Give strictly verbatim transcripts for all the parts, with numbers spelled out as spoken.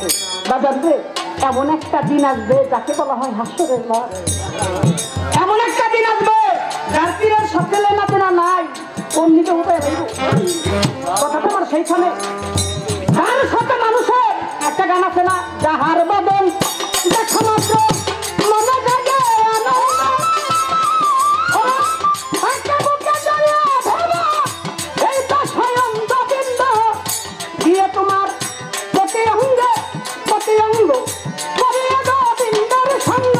বাজার রে, এমন একটা দিন আসবে যাকে বলা হয় হাস্যের মাঠ। এমন একটা দিন আসবে যার তীরের সাথে লেনা দেনা নাই, কোন দিকে উঠে কথাটা আমার সেইখানে। তার সাথে মানুষের একটা গান আছে না, যাহার বদল দেখা মাত্র মনে জাগে দিয়ে তোমার প্রতি অঙ্গে প্রতি অঙ্গ করিয়ে গোবিন্দর সঙ্গ।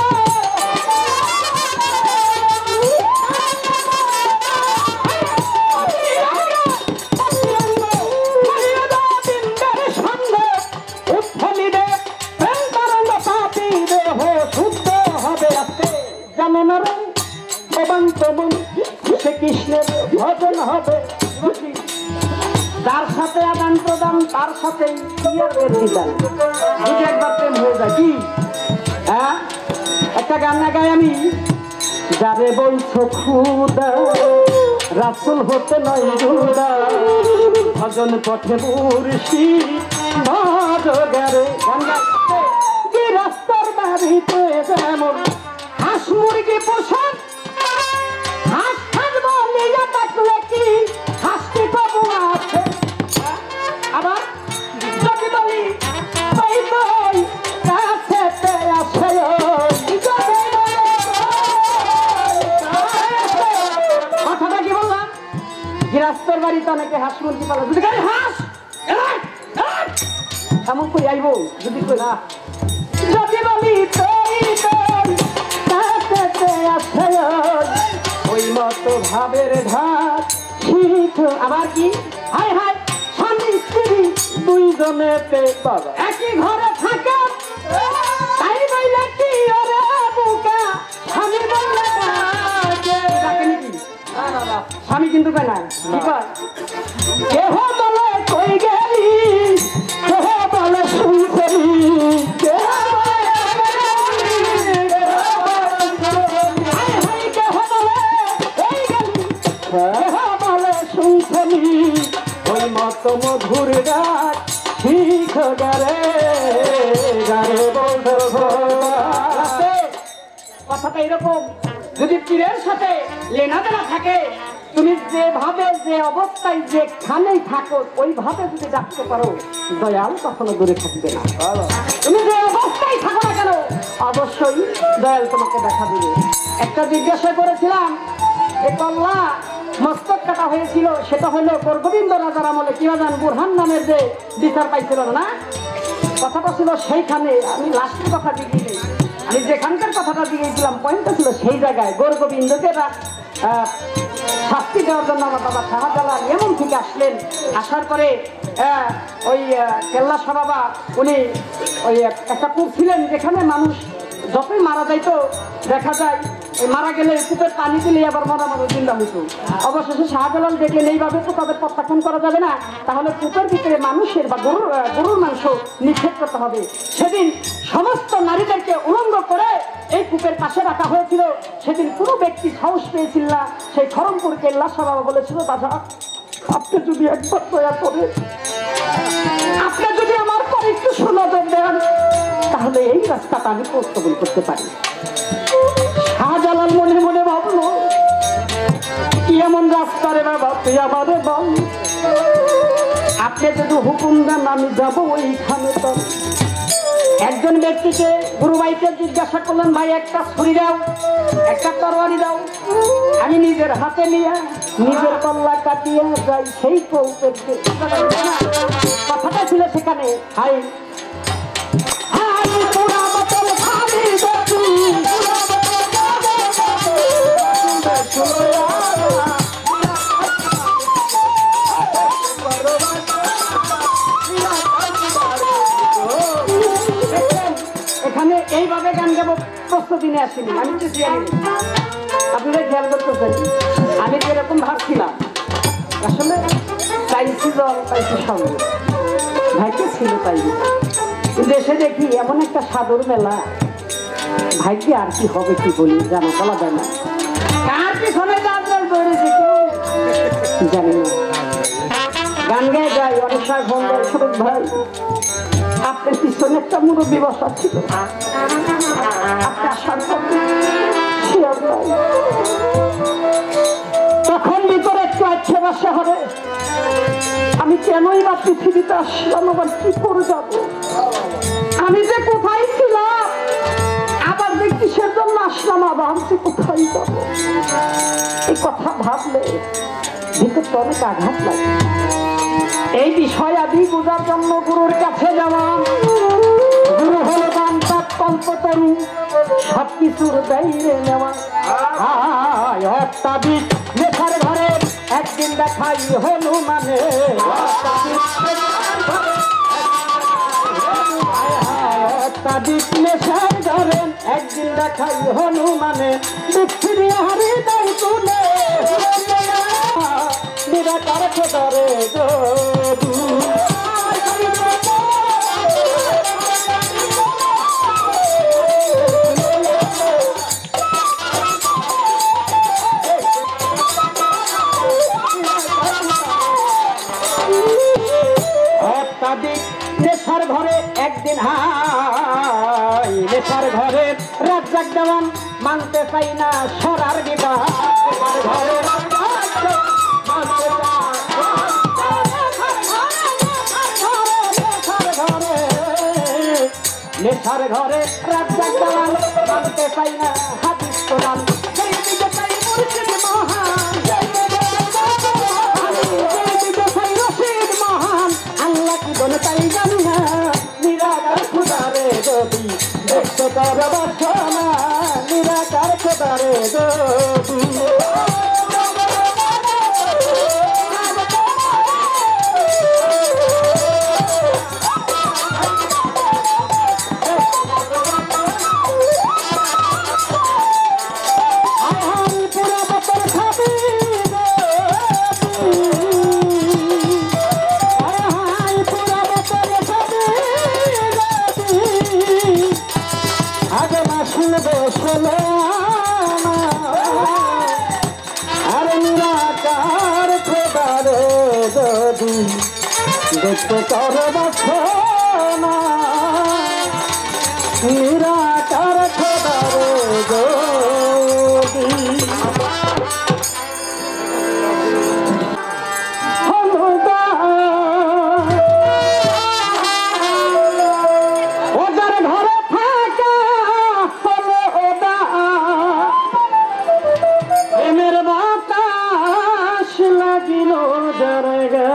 কৃষ্ণের ভজন হবে, যার সাথে আদান প্রদান তার সাথে একবার প্রেম হয়ে যায় কি। হ্যাঁ, একটা গান না গাই আমি, যারে বলছো খুদা রাসূল হতে নয় জুদা, ভজন পথে মুর্শি ভাজগারে। গান গাইতে কি রাস্তার বাড়িতে যেমন হাঁস মুরগি পোষণ, হাঁস থাকবো নিয়ে থাকলে কি হাঁসটি কবু আছে। আবার যদি বলি বই বই কাছেতে আসে, কথাটা কি বললাম, গৃহস্থর বাড়িতে অনেকে হাঁস মুরগি পালা, যদি গাড়ি হাঁস এমন করে আইব, যদি না যদি বলি তৈ তৈ কাছেতে আসে, ওই মতো ভাবের ঢাক শিখ। আবার কি হাই হাই স্বামী স্ত্রী দুইজনেতে একই ঘরে থাকে, তাই বইলে কি ওরে বুকা স্বামী বললে ডাকে নাকি, স্বামী কিন্তু কয় না, কি কয় কেহ বলে কই গেলি, কেহ বলে শুনছেনি, কেহ ওই মত মধুর ডাক শিখ গারে গারে। কথাটা এরকম, যদি পীরের সাথে লেনা দেনা থাকে, তুমি যেভাবে যে অবস্থায় যেখানেই থাকো ওইভাবে যদি ডাকতে পারো, দয়াল কখনো দূরে থাকবে না। তুমি যে অবস্থায় থাকো না কেন, অবশ্যই দয়াল তোমাকে দেখা দিবে। একটা জিজ্ঞাসা করেছিলাম, এ কল্লা মস্তক কাটা হয়েছিল, সেটা হলো গোবিন্দ রাজার আমলে কি জান বুরহান নামের যে বিচার পাইছিল না, কথাটা ছিল সেইখানে। আমি লাস্টের কথা দিইনি, আমি যেখানকার কথাটা দিয়েছিলাম পয়েন্টটা ছিল সেই জায়গায়। গোবিন্দকে শাস্তি দেওয়ার জন্য আমার বাবা শাহজালাল এমন থেকে আসলেন, আসার পরে ওই কেল্লা শাহ বাবা উনি ওই একটা কূপ ছিলেন যেখানে মানুষ যতই মারা যাইতো, দেখা যায় ওই মারা গেলে কূপের পানি দিলে আবার মরা মরা জিন্দা হইতো। অবশেষে শাহজালাল দেখলেন এইভাবে তো তাদের প্রত্যাখ্যান করা যাবে না, তাহলে কূপের ভিতরে মানুষের বা গরুর গরুর মাংস নিক্ষেপ করতে হবে। সেদিন সমস্ত নারীদেরকে উলঙ্গ করে এই কূপের পাশে রাখা হয়েছিল। সেদিন কোনো ব্যক্তি সাহস পেয়েছিল না। সেই খরমপুর কেল্লা শাহ বাবা বলেছিল, দাদা আপনি যদি একবার দয়া করে আপনি যদি আমার পরে একটু সুনজর দেন, তাহলে এই রাস্তাটা আমি প্রস্তাবন করতে পারি। শাহজালাল মনে মনে ভাবলো, কি এমন রাস্তা রে বাবা, তুই আমারে বল, আপনি যদি হুকুম দেন আমি যাবো ওইখানে। তো একজন ব্যক্তিকে গুরুভাইকে জিজ্ঞাসা করলেন, ভাই একটা ছুরি দাও, একটা তরবারি দাও, আমি নিজের হাতে নিয়ে নিজের কল্লা কাটিয়ে যাই সেই কৌপের। কথাটা ছিল সেখানে, হাই হাই পুরা বোতল খালি দেখি, এখানে এইভাবে গান গাবো প্রস্তুতি নিয়ে আসিনি, আমি তো আপনারা খেয়াল করতেছেন। আমি যেরকম ভাবছিলাম, আসলে চাইছি জল পাইছি সঙ্গে, ভাইকে ছিল তাই। কিন্তু এসে দেখি এমন একটা সাধুর মেলা, ভাইকে আর কি হবে কি বলি জানা বলা যায় না। কার পিছনে জানি না, গান গায়ে যাই অনেক সময় ফোন করে, ছোট ভাই আপনার পিছনে একটা মুরব্বী বসা ছিল, আপনি আসার পর সে আর নাই। তখন ভিতরে একটু আচ্ছে বাসা হবে, আমি কেনই বা পৃথিবীতে আসলাম, আবার কি করে যাব, আমি যে কোথায় ছিলাম, আবার যে কিসের জন্য আসলাম, আবার যে কোথায় যাব, এই কথা ভাবলে ভিতরটা অনেক আঘাত লাগে। এই বিষয় আদি বোঝার জন্য গুরুর কাছে যাওয়া, গুরু হলো বান্তার কল্পতরু, সবকিছুর দায়িত্ব নেওয়া। অত্যাধিক নেশার ঘরে একদিন দেখাই হনুমানে, অত্যাধিক নেশার ঘরে একদিন দেখাই হনুমানে, পৃথিবী হারি দেয় তুলে নিরাকার খোদারে যদু। অত্যাধিক নেশার ঘরে একদিন হাই, নেশার ঘরে রাজ্জাক দেওয়ান মানতে চাই না সরার বিবাহ, ঘরে নেশার ঘরে রাজ্জাক দেওয়ান মানতে চাই না হাদিস কোরআন, আল্লাহ কি বলে তাই জানি না, নিরাকার খোদারে যদি দেখতে কর বাসনা, নিরাকার খোদারে যদি। দেখতে কর বাসনা, নিরাকার খোদারে যদি। ওদের ঘরে থাকা হলো ওদা, প্রেমের বাতাস লাগিল জায়গা,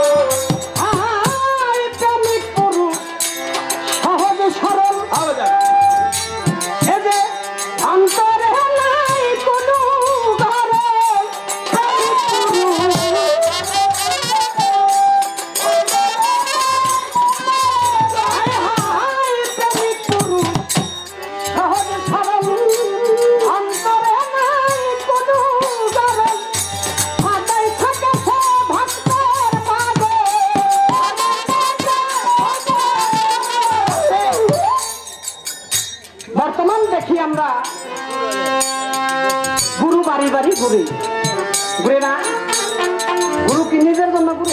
সহজ সরল আমরা গুরু বাড়ি বাড়ি ঘুরি, ঘুরে না? গুরু কি নিজের জন্য ঘুরে?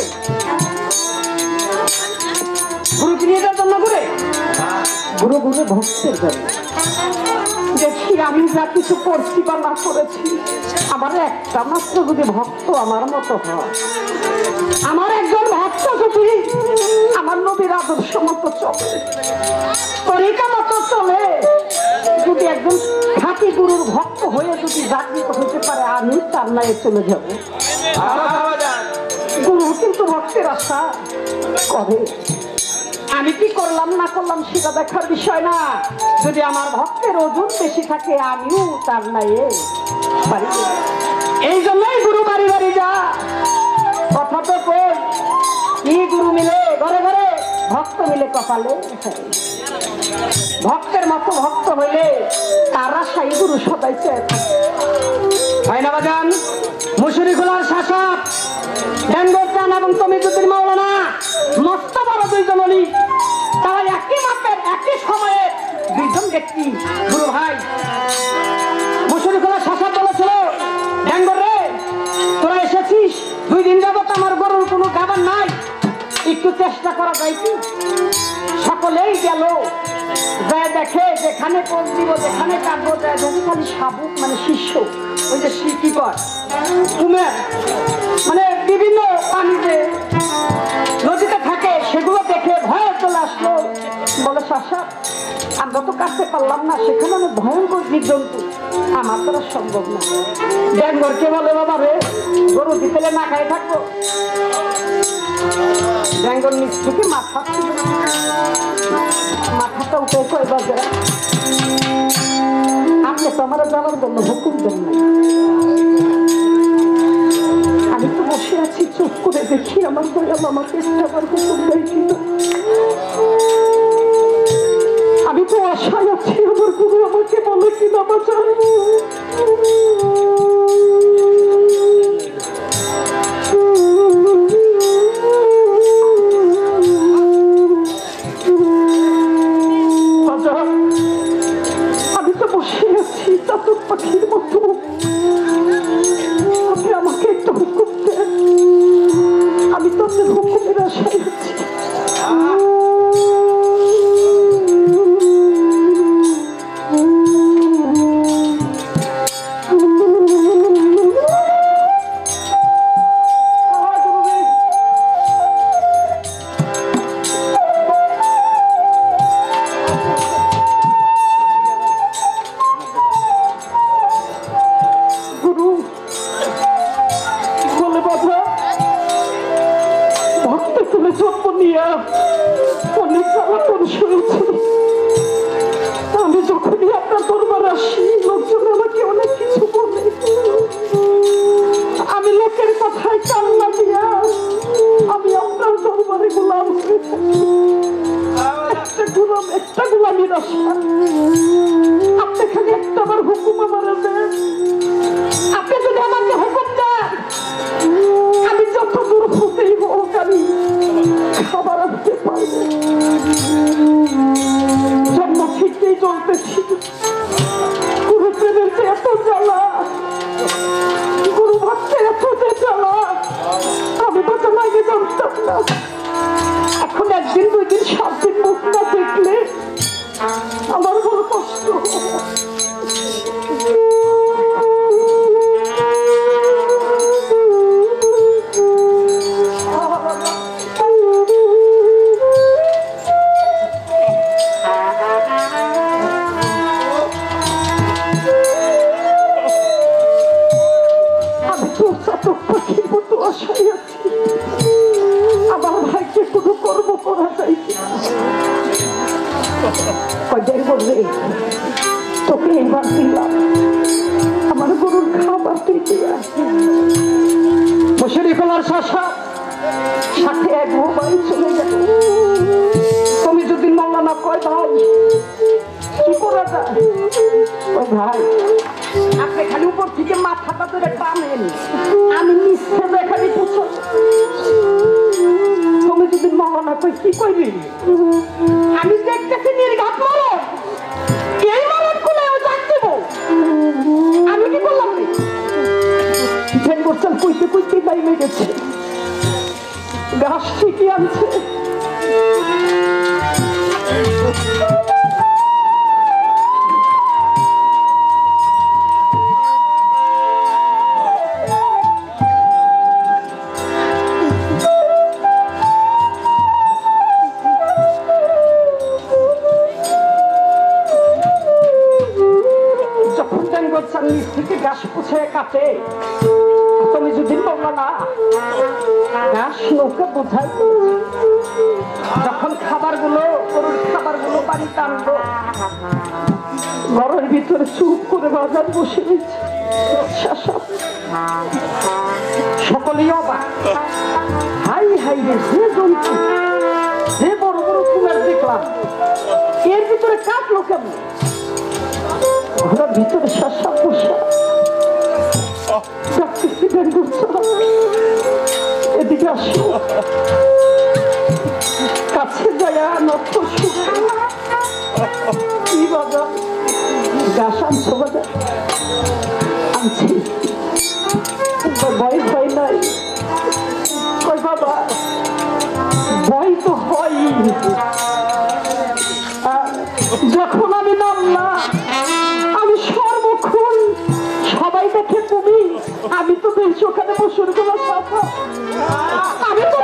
গুরু কি নিজের জন্য ঘুরে? গুরু ঘুরে ভক্তের জন্য। দেখি আমি যা কিছু করছি বা না করেছি, আমার একটা মাত্র যদি ভক্ত আমার মতো হয়, আমার একজন ভক্ত যদি আমার নবীর আদর্শ মতো চলে, তরিকা মতো চলে, যদি একজন খাঁটি গুরুর ভক্ত হয়ে যদি জাগৃত হতে পারে, আমি তার নাই চলে যাব। গুরু কিন্তু ভক্তের আশা করে। আমি কি করলাম না করলাম সেটা দেখার বিষয় না। যদি আমার ভক্তের ওজন বেশি থাকে, আমিও তার নাই পারি। এই জন্যই গুরু বাড়ি বাড়ি যা। কথা তো কই, কি গুরু মিলে ঘরে ঘরে, ভক্ত মিলে কপালে। ভক্তের মতো ভক্ত হইলে তার আশাই গুরু সবাই চেয়ে হয় না বাজান? মুসুরি খোলার শাসক ড্যাঙ্গর চান এবং তমিজুদ্দিন মাওলানা মস্ত বড় দুইজন অলি, তারা একই মাপের একই সময়ে দুইজন ব্যক্তি। গুরু ভাই মুসুরি খোলার শাসক বলেছিল, ড্যাঙ্গর রে তোরা এসেছিস, দুই দিন যাবত আমার গরুর কোনো খাবার নাই, একটু চেষ্টা করা যায় কি? সকলেই গেল, যায় দেখে যেখানে পোষ দিব, যেখানে কাটবো, যায় দেখে খালি শাবুক মানে শিষ্য, ওই যে কি কর কুমের মানে বিভিন্ন পানিতে নদীতে থাকে, সেগুলো দেখে ভয়ে চলে আসলো। বলে শাসক, আমরা তো কাটতে পারলাম না, সেখানে অনেক ভয়ঙ্কর জীবজন্তু, আমার দ্বারা সম্ভব না। ড্যাঙ্গরকে বলে, বাবা রে গরু দিতেলে না খাই থাকবো। ড্যাঙ্গর নিচ থেকে মাথা মাথাটা উঠে কয়, বাজারা আপনি তো আমার যাওয়ার জন্য হুকুম দেন নাই, আমি তো বসে আছি চুপ করে দেখি আমার দয়াল আমাকে যাওয়ার হুকুম দেয় কিনা। আমি তো আশায় আছি আমার গুরু আমাকে বলে কিনা বাজার। আমি তো বসে আছি চাতক পাখির মতো, আপনি আমাকে একটা হুকুম দেন, আমি তো আপনার হুকুমের আশায় আছি। আমি যখনই আপনার দরবার আসি, লোকজন আমাকে অনেক কিছু বলে, আমি লোকের কথায় কান্না দিয়া আমি আপনার দরবারে গোলাম হয়ে থাকি। একটা গোলাম একটা গোলামির আশা, আপনি খালি একটা আমার হুকুম আমার দেন। আপনি যদি আমাকে হুকুম দেন, আমি যত দূর হতেই হোক আমি খাবার আনতে পারবো। জন্ম থেকেই চলতেছি গুরু প্রেমের যে এত জ্বালা, গুরু ভক্তের এত যে জ্বালা, আমি তো আগে জানতাম না। এখন একদিন দুই দিন সাত দিন মুখ না দেখলে আমার বড় কষ্ট। আমার ভাইকে কোনো কর্ম করা যায় বলবে, তোকে এবার দিলাম আমার গরুর খাবার তুই দিয়ে মুসুরি খোলার শাসা সাথে এক মোবাইল চলে গেল। তুমি যদি মাওলানা কয় ভাই কি করা যায়? ওই ভাই আপনি খালি উপর থেকে মাথাটা ধরে টানেন, আমি নিচে খালি পুছো। তুমি যদি মাওলানা কই কি কইবি? আমি দেখতেছি নির্ঘাত মরণ, এই মরণ কোলে ও যাক আনছে। থেকে ঘাস পুছে কাটে, তুমি যদি বললো না ঘাস নৌকা বোঝাই, যখন খাবার গুলো গরুর খাবার গুলো বাড়িতে আনলো, ঘরের ভিতরে চুপ করে বাজার বসে রয়েছে। সকলেই অবাক, হাই হাই রে, যে জন্তু, যে বড় বড় কুমির দেখলাম, এর ভিতরে কাটলো কেমন? ঘরের ভিতরে শাসা পোষা। এদিকে আসো, কাছে যায় নষ্ট কি বাজার গাছ আনছো? বাজার আনছি, ভয় ভয় নাই। কই বাবা, ভয় তো হয়। যখন আমি নামলাম, আমি সর্বক্ষণ সবাই দেখে তুমি, আমি তো বেশ ওখানে বসুর গুলো সাফা, আমি তো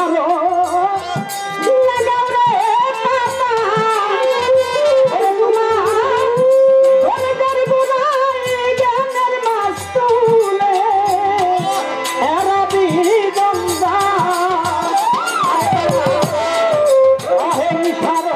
মিশারো লাগাও রে পাতা ওরে তোমার ওরে দর বুড়াই জ্ঞানের মাছ তুলে এরা বিদন্দা আহে মিশারো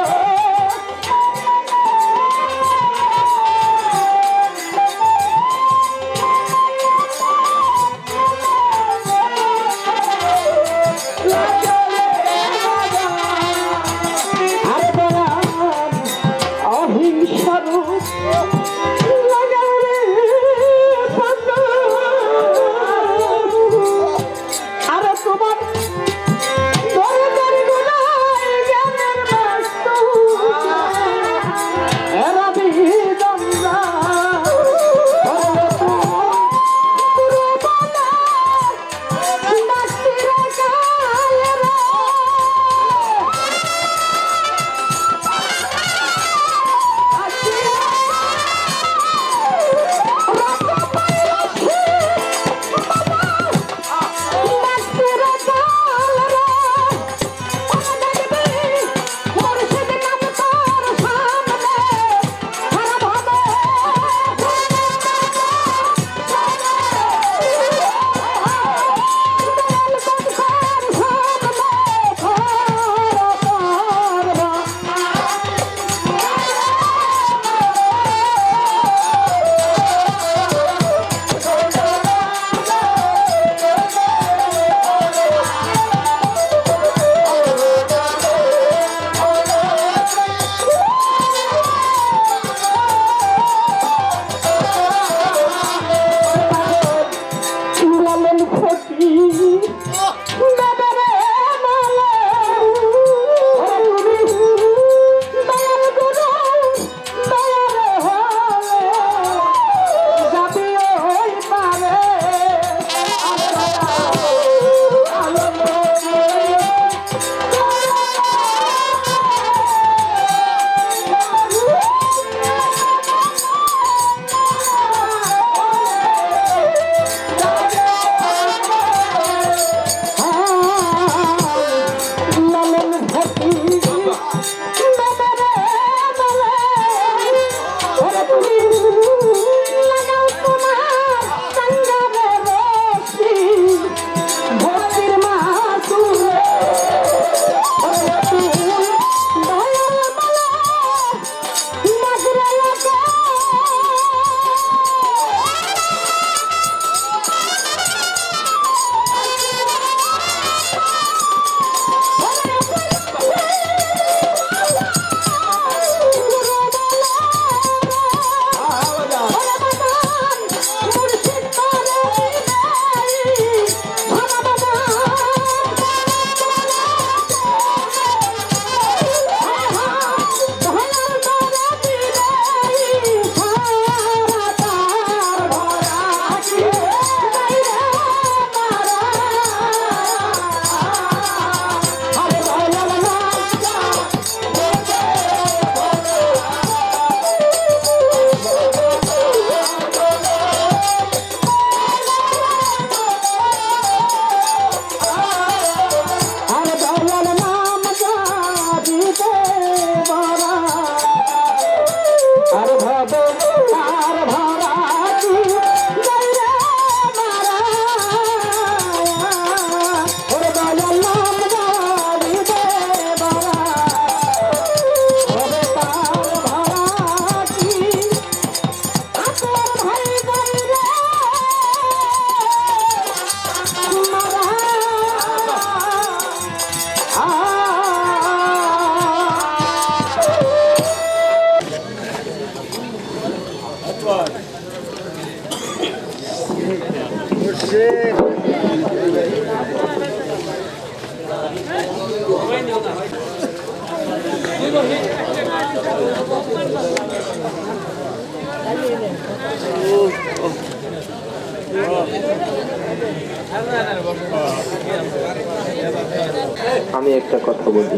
আমি একটা কথা বলি,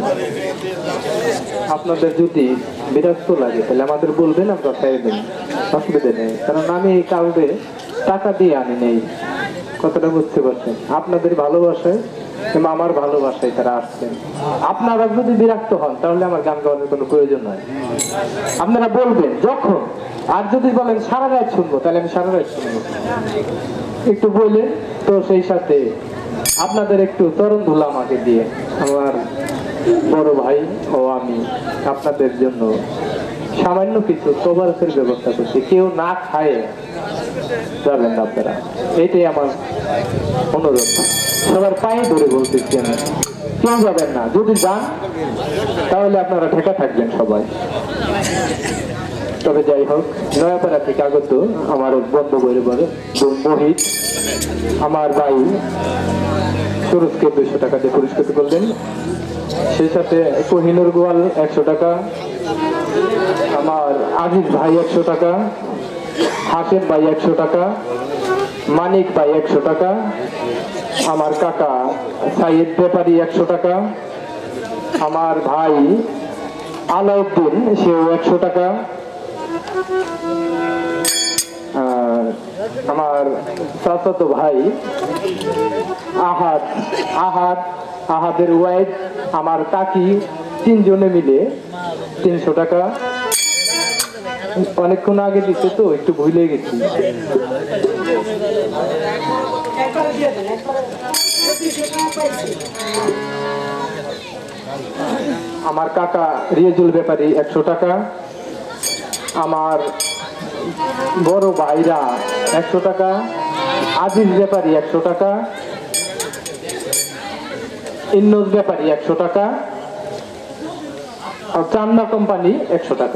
আপনাদের যদি বিরক্ত লাগে তাহলে আমাদের বলবেন, আমরা খাইয়ে দেন, অসুবিধা নেই। কারণ আমি কাউকে টাকা দিয়ে আনি নেই, কথাটা বুঝতে পারছেন। আপনাদের ভালোবাসায় কিংবা আমার ভালোবাসায় তারা আসছেন। আপনারা যদি বিরক্ত হন তাহলে আমার গান গাওয়ার কোনো প্রয়োজন নাই। আপনারা বলবেন যখন, আর যদি বলেন সারা রাত শুনবো তাহলে আমি সারা রাত শুনবো। একটু বললেন তো সেই সাথে আপনাদের একটু চরণ ধুলা আমাকে দিয়ে আমার বড় ভাই ও আমি আপনাদের জন্য সামান্য কিছু তোবারকের ব্যবস্থা করছি। কেউ না খায় যাবেন না আপনারা, এটাই আমার অনুরোধ। সবার পায়ে ধরে বলতেছি আমি, কেউ যাবেন না। যদি যান তাহলে আপনারা ঠেকা থাকবেন সবাই। তবে যাই হোক, নয়াপাড়া থেকে আগত আমার বন্ধু পরিবার মোহিত আমার ভাই সুরজকে দুইশো টাকা দিয়ে পুরস্কৃত করলেন। সেই সাথে কোহিনুর গোয়াল একশো টাকা, আমার আজিজ ভাই একশো টাকা, হাসেম ভাই একশো টাকা, মানিক ভাই একশো টাকা, আমার কাকা সাইদ ব্যাপারী একশো টাকা, আমার ভাই আলাউদ্দিন সেও একশো টাকা, আর আমার চাচাতো ভাই আহাদ আহাদ আহাদের ওয়াইফ আমার কাকি তিনজনে মিলে তিনশো টাকা। অনেকক্ষণ আগে দিতে তো একটু ভুলে গেছি। আমার কাকা রিয়াজুল ব্যাপারী একশো টাকা, আমার বড় ভাইরা একশো টাকা, আজিজ ব্যাপারী একশো টাকা, ইন্নজ ব্যাপারী একশো টাকা, আর চান্দা কোম্পানি একশো টাকা।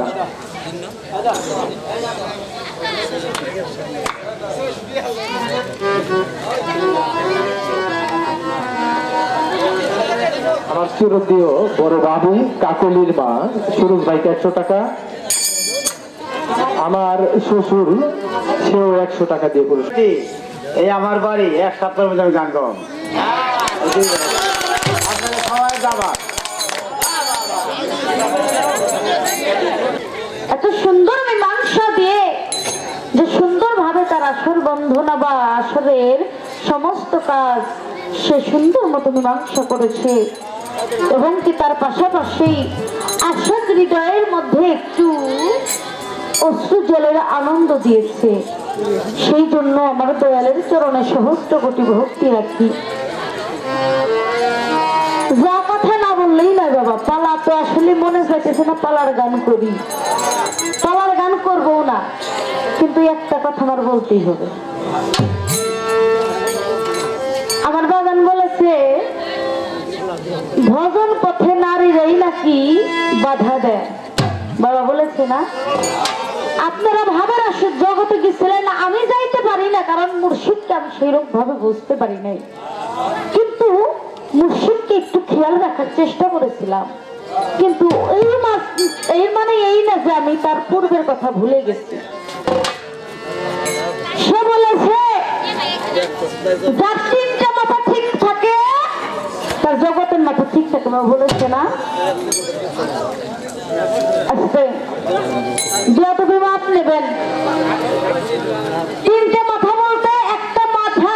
আমার সুরতীয় বড় বাবু কাকলির মা সুরজ ভাইকে একশো টাকা, আমার শ্বশুর সেও একশো টাকা দিয়ে পুরস্কার। এই আমার বাড়ি এক সপ্তাহের মধ্যে আমি গান গাব, আপনারা সবাই যাবা। এত সুন্দর মীমাংসা দিয়ে যে সুন্দর ভাবে তার আসর বন্ধনা বা আসরের সমস্ত কাজ সে সুন্দর মতো মীমাংসা করেছে, এবং কি তার পাশাপাশি আশাক হৃদয়ের মধ্যে একটু অশ্রু জলের আনন্দ দিয়েছে। সেই জন্য আমার দয়ালের চরণে সহস্র কোটি ভক্তি রাখি। যা কথা না বললেই না বাবা, পালা তো আসলে মনে চাইতেছে না পালার গান করি, পালার গান করবো না, কিন্তু একটা কথা আমার বলতেই হবে। আমার বাগান বলেছে ভজন পথে নারীরাই নাকি বাধা দেয়, বাবা বলেছে না? আপনারা ভাবেন আসে জগতে গেছিলেন, আমি যাইতে পারি না কারণ মুর্শিদকে আমি সেইরকম ভাবে বুঝতে পারি নাই, কিন্তু মুর্শিদকে একটু খেয়াল রাখার চেষ্টা করেছিলাম। কিন্তু এই মাস এর মানে এই না যে আমি তার পূর্বের কথা ভুলে গেছি। সে বলেছে যার তিনটা মাথা ঠিক থাকে তার জগতের মাথা ঠিক থাকে, বলেছে না? আচ্ছা যত মাপ নেবেন, তিনটে মাথা বলতে একটা মাথা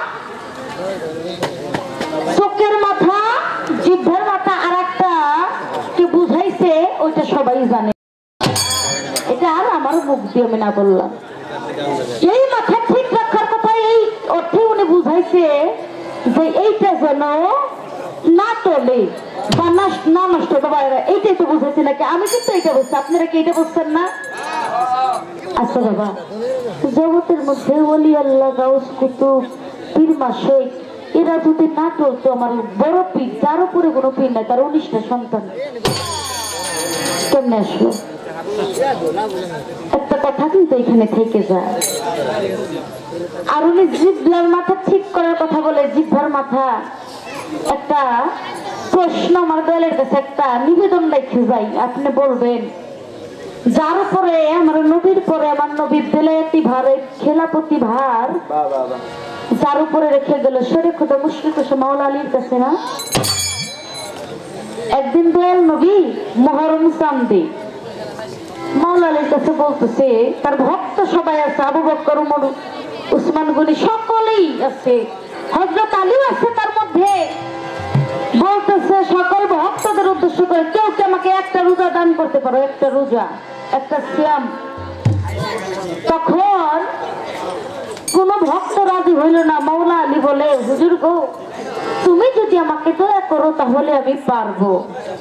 চোখের মাথা, জিহ্বার মাথা, আর একটা কি বুঝাইছে ওইটা সবাই জানে। এটা আর আমার মুখ দিয়ে আমি না বললাম। এই মাথা ঠিক রাখার কথা এই অর্থে উনি বুঝাইছে যে এইটা যেন না চলে বা না নষ্ট হতে পারে, এইটাই তো বুঝাইছে নাকি? আমি কিন্তু এইটা বুঝছি, আপনারা কি এটা বুঝছেন না? আচ্ছা বাবা, জগতের মধ্যে ওলি আল্লাহ, গাউস কুতুব, পীর মাশায়েখ এরা যদি না চলতো, আমার বড় পীর যার উপরে কোনো পীর নাই তার উনিশটা সন্তান কেমনে আসলো? একটা কথা কিন্তু এখানে থেকে যায়। আর উনি জিহ্বার মাথা ঠিক করার কথা বলে, জিহ্বার মাথা একটা প্রশ্ন আমার দলের কাছে একটা নিবেদন রেখে যাই, আপনি বলবেন যার উপরে আমার নবীর পরে আমার নবীর বেলায়েতি ভারে খেলাপতি ভার যার উপরে রেখে গেল শরীফ খুদা মুশরিক মাওলা আলীর কাছে না? একদিন দয়াল নবী মহরম চাঁদে মাওলা আলীর কাছে বলতেছে, তার ভক্ত সবাই আছে, আবু বকর, উমর, উসমান গনি সকলেই আছে, হযরত আলী আছে তার মধ্যে, উদ্দেশ্য করে কেউ কে আমাকে একটা রোজা দান করতে পারো, একটা রোজা, একটা সিয়াম। তখন কোন ভক্ত রাজি হইল না। মাওলা আলী বলে, হুজুর গো, তুমি যদি আমাকে দয়া করো তাহলে আমি পারবো।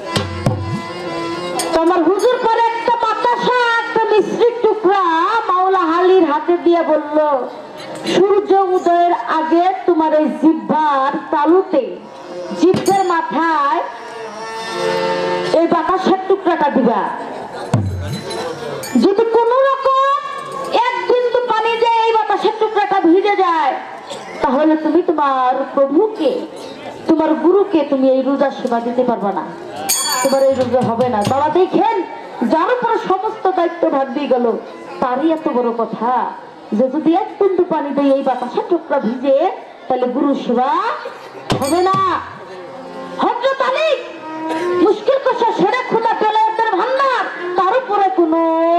তোমার হুজুর পরে একটা বাতাসা, একটা মিশ্রির টুকরা মাওলা আলীর হাতে দিয়ে বলল, সূর্য উদয়ের আগে তোমার এই জিহ্বার তালুতে, জিহ্বের মাথায় এই বাতাসের টুকরাটা দিবা। যদি কোন রকম এক বিন্দু পানি দিয়ে এই বাতাসের টুকরাটা ভিজে যায়, তাহলে তুমি তোমার প্রভুকে, তোমার গুরুকে তুমি এই রোজা সেবা দিতে পারবে না, তোমার এই রোজা হবে না। বাবা দেখেন, যার উপর সমস্ত দায়িত্ব ভাগ দিয়ে গেল, তারই এত বড় কথা যে যদি এক বিন্দু পানি দিয়ে এই বাতাসের টুকরা ভিজে, তাহলে গুরু সেবা হবে না। হযরত আলী মুশকিল কষা সেরে খুদা বেলায়েতের ভান্ডার, তার উপরে কোন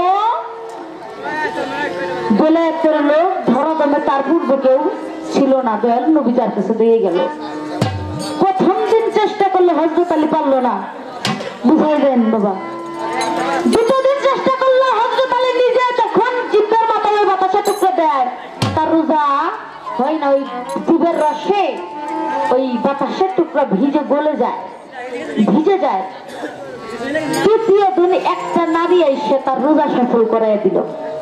বেলায়েতের লোক ধরা দমে তার পূর্বে কেউ ছিল না। দয়াল নবী যার কাছে দিয়ে গেল। প্রথম দিন চেষ্টা করলে হযরত আলী পারলো না, বুঝাই দেন বাবা। দ্বিতীয় দিন চেষ্টা করলে হযরত আলী নিজে যখন জিহ্বার মাথায় বাতাসা টুকরা দেয়, তার রোজা হয় না। ওই জিহ্বের রসে ওই বাতাসের টুকরা ভিজে গলে যায়, ভিজে যায়। তৃতীয় দিন একটা নারী এসে তার রোজা সফল করাই দিল।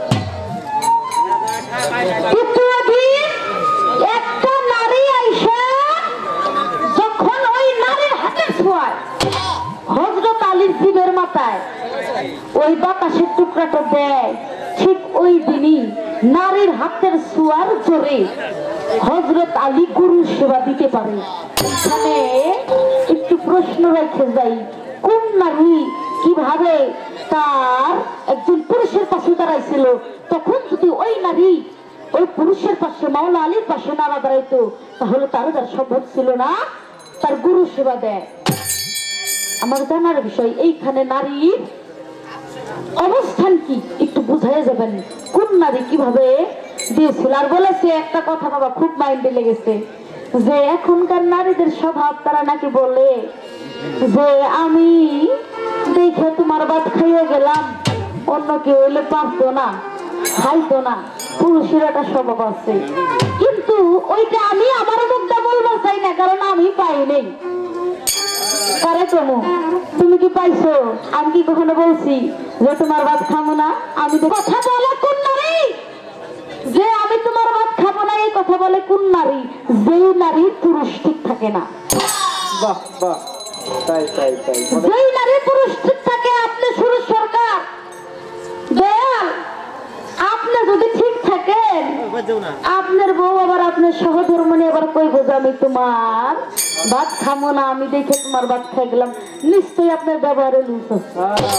তৃতীয় দিন একটা নারী এসে যখন ওই নারীর হাতে ছোঁয়ায় হযরত আলীর জিহ্বের মাথায় ওই বাতাসের টুকরাটা দেয়, ঠিক ওই দিনই নারীর হাতের ছোঁয়ার জোরে হযরত আলী গুরু সেবা দিতে পারে। এখানে একটু প্রশ্ন রেখে যাই, কোন নারী কিভাবে তার একজন পুরুষের পাশে দাঁড়াইছিল, তখন যদি ওই নারী ওই পুরুষের পাশে, মাওলা আলীর পাশে নাড়া দাঁড়াইতো, তাহলে তার দ্বারা সম্ভব ছিল না তার গুরু সেবা দেয়। আমার জানার বিষয়, এইখানে নারীর অবস্থান কি একটু বুঝাই যাবেন, কোন নারী কিভাবে দিয়েছিল। আর বলেছে একটা কথা বাবা খুব মাইন্ডে লেগেছে, যে এখনকার নারীদের স্বভাব, তারা নাকি বলে যে আমি দেখে তোমার ভাত খাইয়ে গেলাম, অন্য কেউ হইলে পারতো না, খাইতো না। পুরুষের একটা স্বভাব আছে, কিন্তু ওইটা আমি আমার মুখটা বলবো চাই না, কারণ আমি পাই নেই। কারে কমু, তুমি কি পাইছো? আমি কি কখনো বলছি যে তোমার ভাত খাবো না? আমি তো কথা বলে কোন নারী যে আমি তোমার ভাত খাবো না, এই কথা বলে কোন নারী? যেই নারী পুরুষ ঠিক থাকে না। বাহ বাহ, তাই তাই তাই। যেই নারী পুরুষ ঠিক থাকে, আপনি শুরু সরকার দয়াল, আপনি যদি ঠিক থাকেন, আপনার বউ আবার আপনার সহধর্মণী আবার কইব যে আমি তোমার ভাত খাবো না, আমি দেখে তোমার ভাত খাই গেলাম, নিশ্চয়ই আপনার ব্যবহারে লুজ আছে।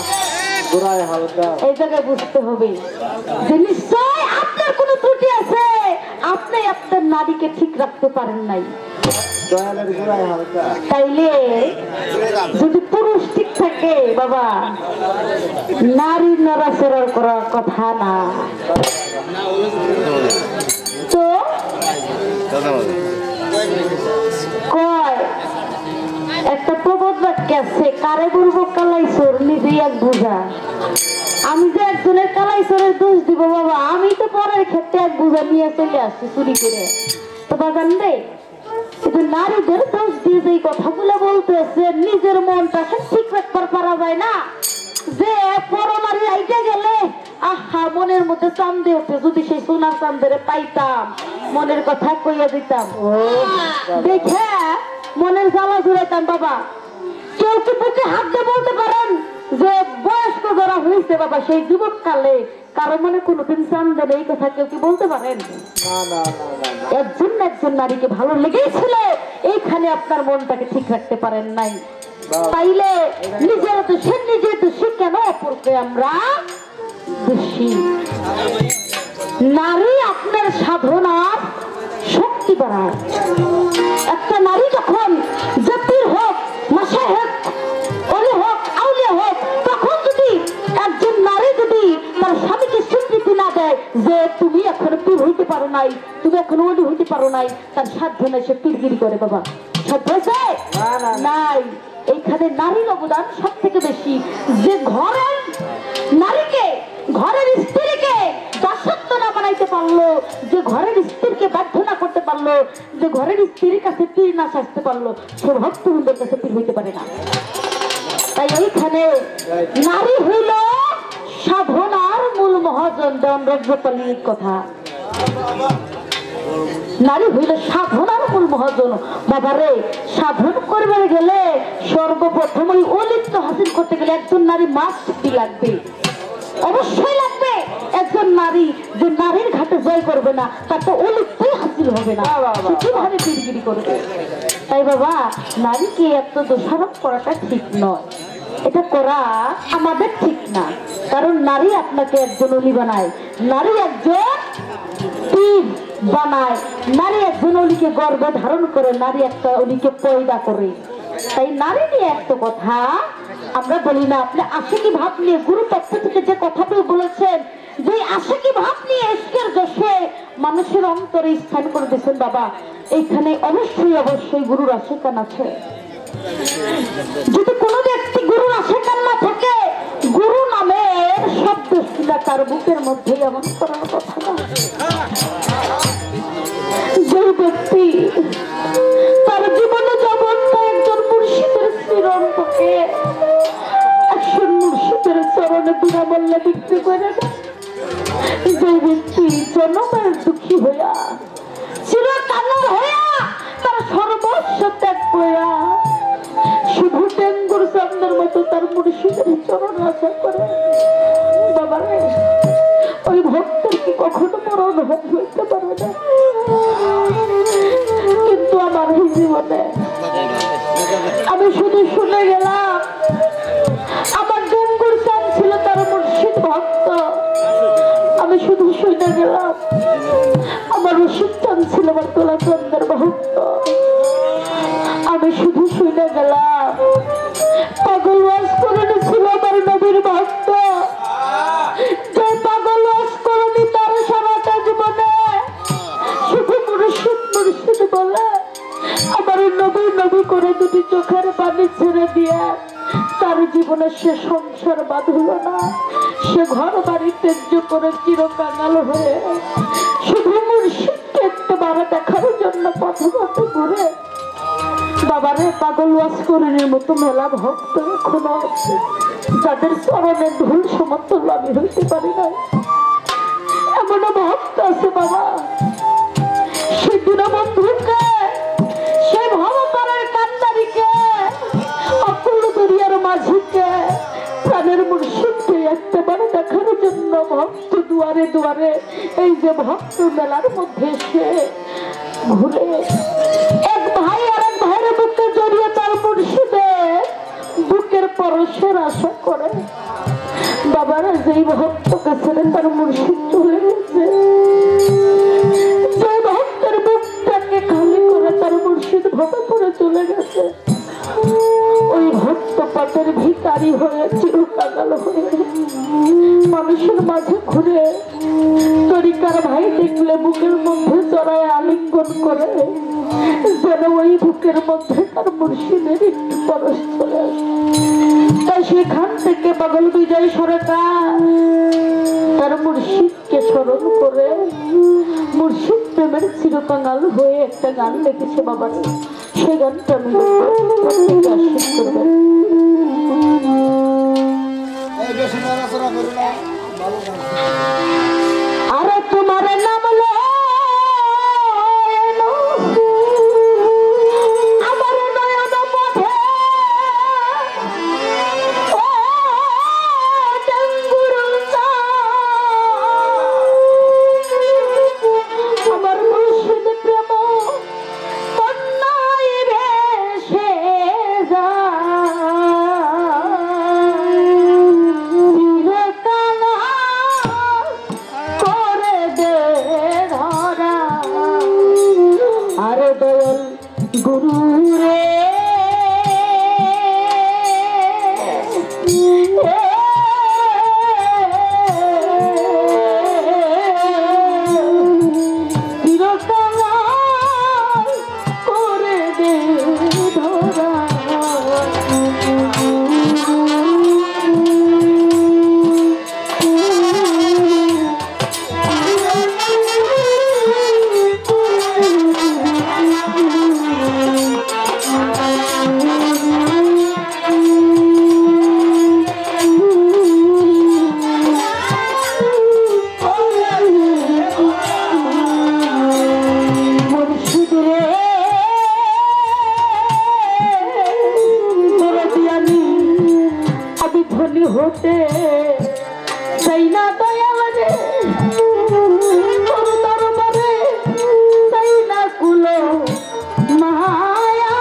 এই জায়গায় বুঝতে হবে যে নিশ্চয় আপনার কোনো ত্রুটি আছে, আপনি আপনার নারীকে ঠিক রাখতে পারেন নাই। তাইলে যদি পুরুষ ঠিক থাকে বাবা, নারী নড়াচড়া করার কথা না। তো কয় একটা প্রবাদ বাক্য আছে, কারে বলবো কালাইছর নিজেই এক বোঝা। আমি যে একজনের কালাইছরের দোষ দিব বাবা, আমি তো পরের ক্ষেত্রে এক বোঝা নিয়ে চলে আসছি চুরি করে। তো বাজান রে, কিন্তু নারীদের দোষ দিয়ে যে কথাগুলো বলতেছে, নিজের মনটা ঠিক রাখতে পারা যায় না। যে পরনারী আইতে গেলে আহা মনের মধ্যে চান্দে ওঠে, যদি সেই সোনার চান্দের পাইতাম, মনের কথা কইয়া দিতাম, দেখে মনের জ্বালা জুড়াইতাম বাবা। কেউ কি বুকে হাত দিয়ে বলতে পারেন যে বয়স্ক যারা হয়েছে বাবা, সেই যুবক কালে কারো মনে কোনোদিন চান্দে এই কথা কেউ কি বলতে পারেন? একজন একজন নারীকে ভালো লেগেছিল, এইখানে আপনার মনটাকে ঠিক রাখতে পারেন নাই। তাইলে নিজের তো সে নিজে দোষী, কেন অপরকে আমরা দোষী? নারী আপনার সাধনার শক্তি বাড়ায়। একটা নারী যখন জাতির হোক, মাসা হোক, অলি হোক, আউলিয়া হোক, তখন যদি একজন নারী যদি তার স্বামীকে স্বীকৃতি না দেয় যে তুমি এখন পীর হইতে পারো নাই, তুমি এখন অলি হইতে পারো নাই, তার সাধ্য নেই, সে পীরগিরি করে বাবা। সব হয়েছে নাই। এইখানে এখানে নারীর অবদান সব থেকে বেশি। যে ঘরের নারীকে, ঘরের স্ত্রীকে দাসত্ব না বানাইতে পারলো, যে ঘরের স্ত্রীকে বাধ্য না করতে পারলো, যে ঘরের স্ত্রীর কাছে পীর না সাজতে পারলো, সে ভক্তবৃন্দের কাছে পীর হইতে পারে না। তাই এইখানে নারী হইল সাধনার মূল মহাজন। দেওয়ান রজ্জপালির কথা, নারী হইল সাধনার মূল মহাজন। বাবারে, সাধন করবে গেলে সর্বপ্রথম ওই অলিপ্ত হাসিল করতে গেলে একজন নারী মাস্ট লাগবে, অবশ্যই লাগবে। একজন নারী যে নারীর ঘাটে জয় করবে না, তার তো অলিপ্তই হাসিল হবে না, কিভাবে পিড়গিরি করবে? তাই বাবা, নারীকে এত দোষারোপ করাটা ঠিক নয়, এটা করা আমাদের ঠিক না। কারণ নারী আপনাকে একজন অলি বানায়, নারী একজন পীর বানায়, নারী একজন অলিকে গর্ভে ধারণ করে, নারী একটা অলিকে পয়দা করে। তাই নারী নিয়ে একটা কথা আমরা বলি না। আপনি আশিকি ভাব নিয়ে গুরু তত্ত্ব থেকে যে কথাটি বলেছেন, যে আশিকি ভাব নিয়ে ইশকের যশে মানুষের অন্তরে স্থান করে দিয়েছেন বাবা, এইখানে অবশ্যই অবশ্যই গুরুর আশিকান আছে। যদি কোনো ব্যক্তি গুরুর আশিকান না থাকে, গুরু নামের শব্দ শুনে তার বুকের মধ্যে এমন করার কথা না। যে ব্যক্তি তার জীবনে জগৎটা একজন মুর্শিদের চিরণ থাকে, একজন মুর্শিদের চরণে বিনামূল্যে বিক্রি করে দেয়, যে ব্যক্তি জন্মের দুঃখী হইয়া, চিরকালের হইয়া, তার সর্বস্ব ত্যাগ করিয়া শুধু টেঙ্গুর চন্দ্রের মতো তার মুর্শিদের চরণ আশা করে, বাবারে, ওই ভক্তের কি কখনো মরণ হইতে পারে না। কিন্তু আমার এই জীবনে আমি শুধু শুনে গেলাম, আমার ডেঙ্গুর চান ছিল তার মুর্শিদ ভক্ত। আমি শুধু শুনে গেলাম, আমার রশিদ চান ছিল আমার তোলা চন্দ্রের ভক্ত। আমি শুধু শুনে গেলাম, পাগল ওয়াজ করে ছিল আমার নবীর ভক্ত। যে পাগল ওয়াজ করেনি তার সারাটা জীবনে শুধু মুর্শিদ মুর্শিদ বলে আমার নবী নবী করে দুটি চোখের পানি ছেড়ে দিয়ে তার জীবনে সে সংসার বাঁধল না। সে ঘর বাড়ি ত্যায্য করে চিরকাঙাল হয়ে শুধু মুর্শিদকে একটু বারে দেখার জন্য পথে পথে ঘুরে। বাবারে, পাগল ওয়াজ করিনের মতো মেলা ভক্ত এখনো আছে, যাদের চরণে ধুল সমতুল্য আমি হইতে পারি না। এমন ভক্ত আছে বাবা, সে দীনবন্ধুকে, সে ভবতারের কান্দারিকে, অকুল দরিয়ার মাঝিকে, প্রাণের মুর্শিদকে একবারে দেখার জন্য ভক্ত দুয়ারে দুয়ারে এই যে ভক্ত মেলার মধ্যে সে ঘুরে। এক ভাই আর এক ভাইয়ের বুকে জড়িয়ে তার মুর্শিদের বুকের পরশের আশা করে। বাবারা, যেই ভক্তকে ছেড়ে তার মুর্শিদ চলে গেছে, যে ভক্তের বুকটাকে খালি করে তার মুর্শিদ ভবে করে চলে গেছে, ওই ভক্ত পথের ভিখারি হয়ে চিরকাল হয়ে মানুষের মাঝে ঘুরে তরিকার ভাই দেখলে বুকের মধ্যে চড়ায় আলিঙ্গন করে, যেন ওই বুকের মধ্যে তার মুর্শিদের একটু পরশ চলে আসে। তাই সেখান থেকে পাগল বিজয় সরকার তার মুর্শিদকে স্মরণ করে মুর্শিদ প্রেমের চিরকাঙাল হয়ে একটা গান লিখেছে বাবা। সেই গানটা আমি আশীর্বাদ করবেন। আরে তোমার নাম লো আমার নয়ন পথে আমার মুর্শিদ প্রেম কন্যায় ভেসে যায়। হতে চাই না দয়ালে তোর দরবারে চাই না কুলো মায়া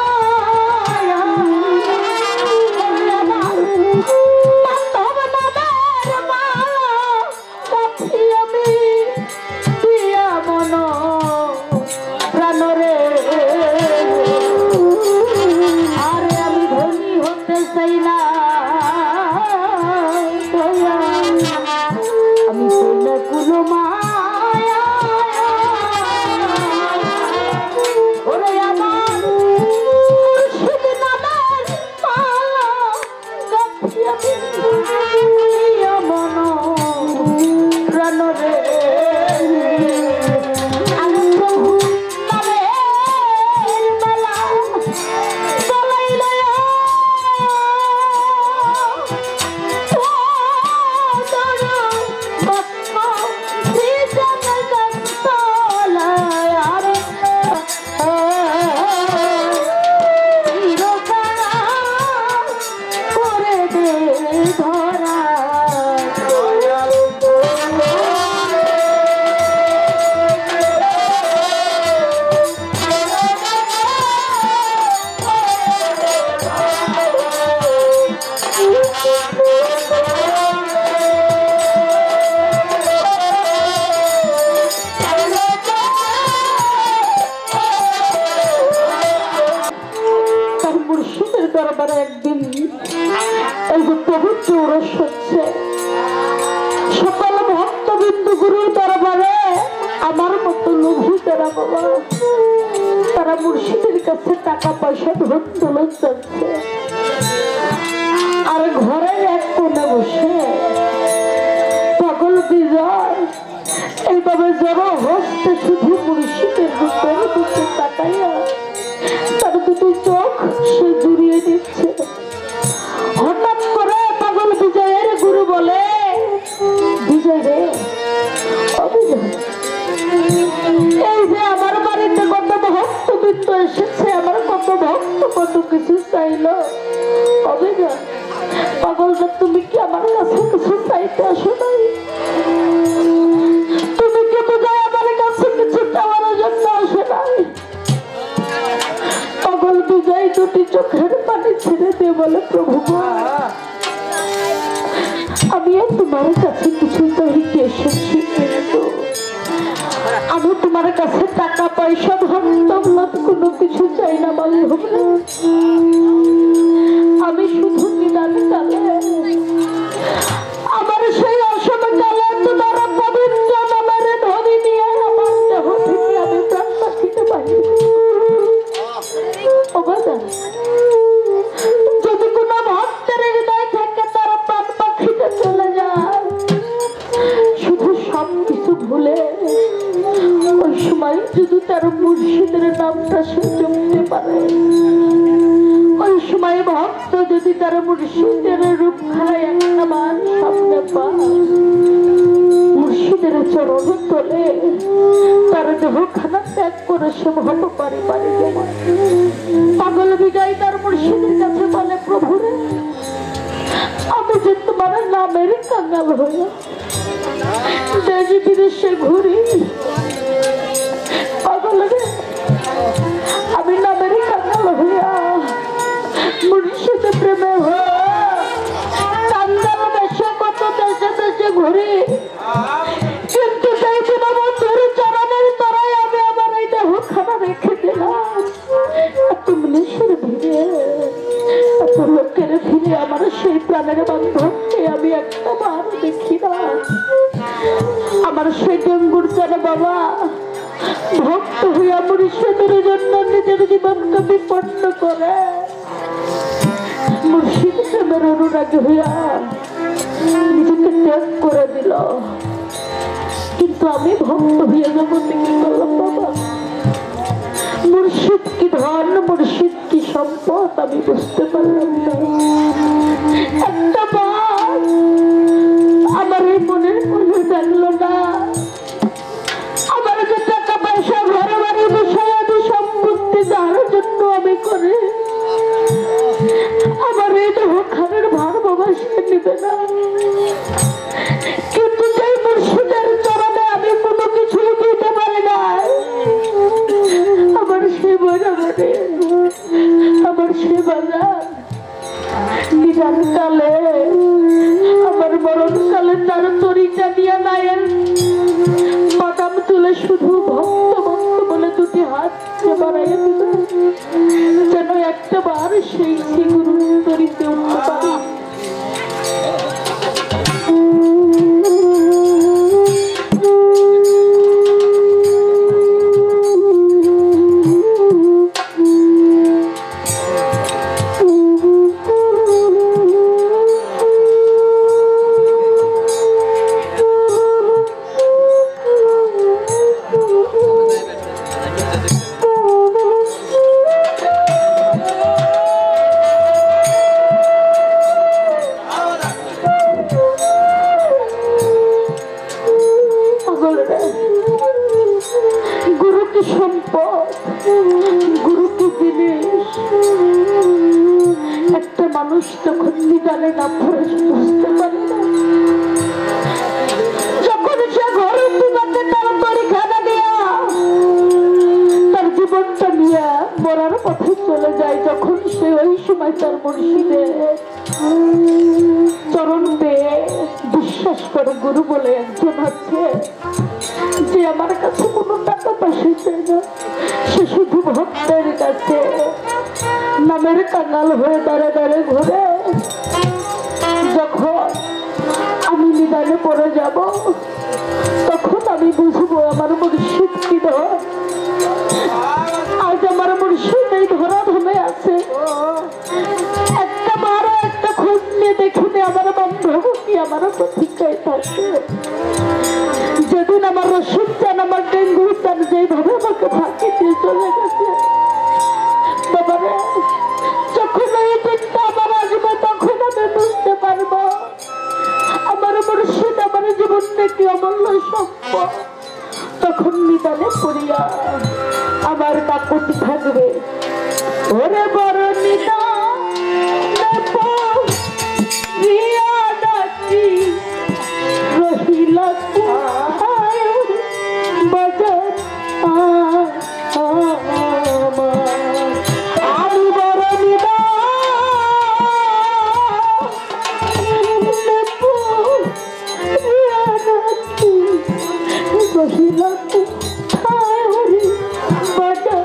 সকল ভক্তবিন্দু গুরুর দরবারে আমার মতো লোভী তারা বাবা তারা মুর্শিদের কাছে টাকা পয়সা ধন দৌলত যাচ্ছে আর ঘরের এক কোণে বসে পাগল বিজয় এইভাবে জড়ো হস্তে শুধু মুর্শিদের রূপের দিকে তাকাইয়া তার দুটি চোখ সে জুড়িয়ে দিচ্ছে। হঠাৎ করে পাগল বিজয়ের গুরু বলে, বিজয় রে অবিজয়, এই যে আমার বাড়িতে কত ভক্তবৃন্দ এসেছে, আমার কত ভক্ত কত কিছু চাইলো, অবিজয় পাগলটা তুমি কি আমার কাছে কিছু চাইতে আসো নাই? তুমি কি বোঝায় আমার কাছে কিছু চাওয়ার জন্য আসো নাই? পাগল বিজয় দুটি চোখের পানি ছেড়ে দিয়ে বলে, প্রভু আমি তোমার কাছে কিছু চাইতে এসেছি, কিন্তু আমি তোমার কাছে টাকা পয়সা ধন দৌলত কোনো কিছু চাই না বাবু। আমি শুধু নিদান কালে আমার সেই অসম কালে তোমার পবিত্র নামের ধ্বনি নিয়ে আমার দেহ থেকে আমি প্রাণ পাখিতে পাই। যদি কোনো ভক্তের হৃদয় থেকে তার প্রাণ পাখিতে চলে যায়, শুধু সব কিছু ভুলে ওই সময় যদি তার মুর্শিদের নামটা সে জমতে পারে, ওই সময় ভক্ত যদি তার মুর্শিদের রূপ খায় একটা বার সামনে পায়, মুর্শিদের চরণ তোলে তার দেহখানা ত্যাগ করে সে ভব পারি পারি যেমন। পাগল বিজয় তার মুর্শিদের কাছে বলে, প্রভু রে আমি যে তোমার নামের কাঙ্গাল হয়ে দেশ বিদেশে ঘুরি, পাগল রে আমি নামের কাঙ্গাল হইয়া মুর্শিদের প্রেমে হয়ে কাঙ্গাল দেশে কত দেশে দেশে ঘুরি, কিন্তু সেই দীনবন্ধুর চরণের তরাই আমি আমার এই দেহখানা রেখে দিলাম। এত মানুষের ভিড়ে এত লোকের ভিড়ে আমার সেই প্রাণের বান্ধবকে আমি একটা বার দেখি না। আমার সেই ডেঙ্গুর চারে বাবা ভক্ত হইয়া মুর্শিদের জন্য নিজের জীবনকে বিপন্ন করে, মুর্শিদ প্রেমের অনুরাগী হইয়া নিজেকে ত্যাগ করে দিল। কিন্তু আমি ভক্ত হইয়া জগতে কি করলাম বাবা? মুর্শিদ কি ধন, মুর্শিদ কি সম্পদ আমি বুঝতে পারলাম না। একটা বার আমার এই মনের মনে জানলো না আমার যে টাকা পয়সা ঘরে বাড়ি বিষয় আদি সম্পত্তি যার জন্য আমি করে আমার এই দেহ খানের ভার বাবা সে নিবে না। শ্মশান কালে আমার মরণ কালে তার তরিটা দিয়া নায়ের বাদাম তুলে শুধু ভক্ত ভক্ত বলে দুটি হাত বাড়াইয়া দিল যেন একটা বার সেই শ্রী গুরু তরিতে উঠতে পারি। মানুষ যখন নিদানে না বুঝতে পারে না, যখন সে ঘরে বিবাদে তার পরীক্ষা দেয়া তার জীবনটা নিয়ে মরার পথে চলে যায়, যখন সে ওই সময় তার মুর্শিদের চরণ পেয়ে বিশ্বাস করে গুরু বলে একজন আছে যে আমার কাছে কোনো টাকা পয়সা চাই না, সে শুধু ভক্তের কাছে নামের কাঙাল হয়ে দাঁড়ে দাঁড়ে ঘুরে। যখন আমি নিদানে পড়ে যাব তখন আমি বুঝবো আমার মুর্শিদ কি ধর। আজ আমার মুর্শিদ এই ধরা ধমে আছে, একটা বারো একটা খোঁজ নিয়ে দেখিনি আমার বান্ধব কি আমার প্রতীক্ষায় থাকে। যেদিন আমার রসুন চান আমার ডেঙ্গু চান যেইভাবে আমাকে ফাঁকি দিয়ে চলে গেছে, বাবারে যখন এই দিনটা আমার আসবে তখন আমি বুঝতে পারবো আমার মুর্শিদ আমার জীবনটা কি অমূল্য সম্পদ। তখন নিদানে পড়িয়া আমার কাকুতি থাকবে, ওরে বড় নিদান রহিলা বাজার আমি বড় রহিলা বাজার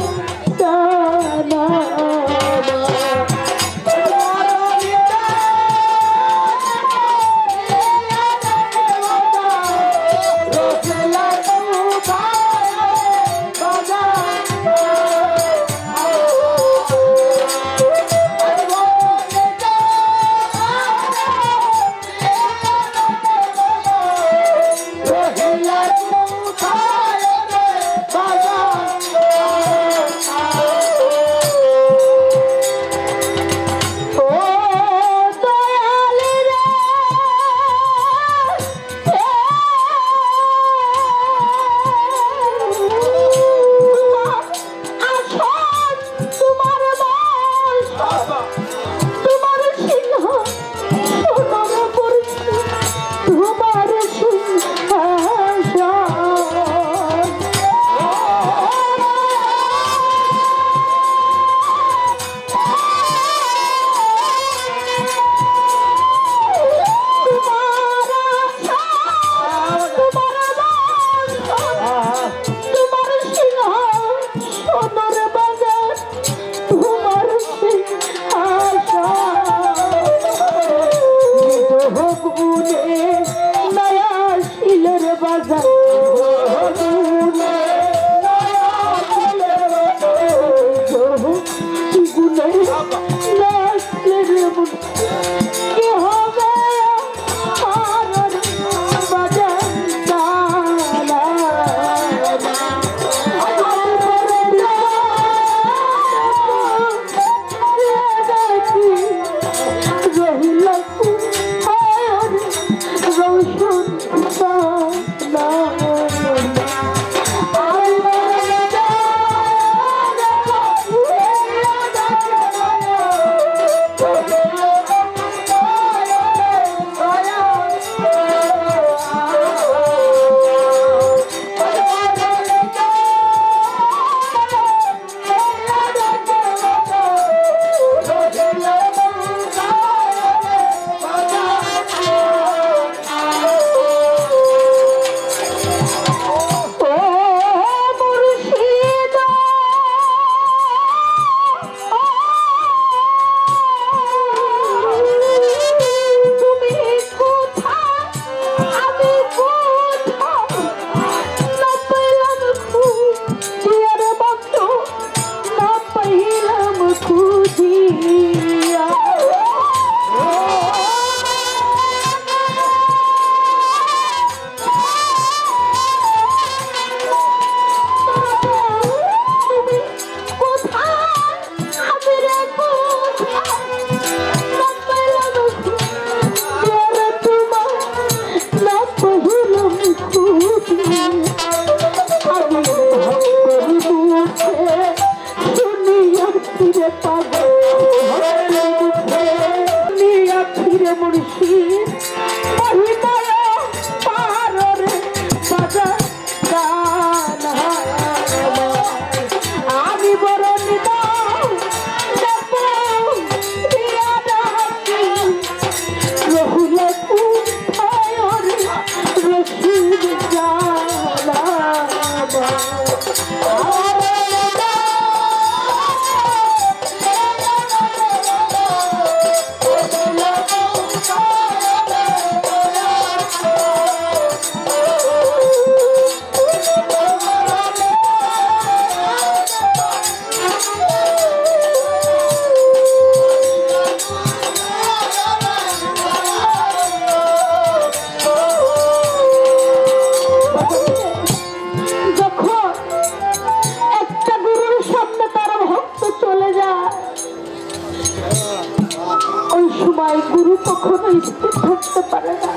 ওই সময় গুরু কখনো স্থির থাকতে পারে না।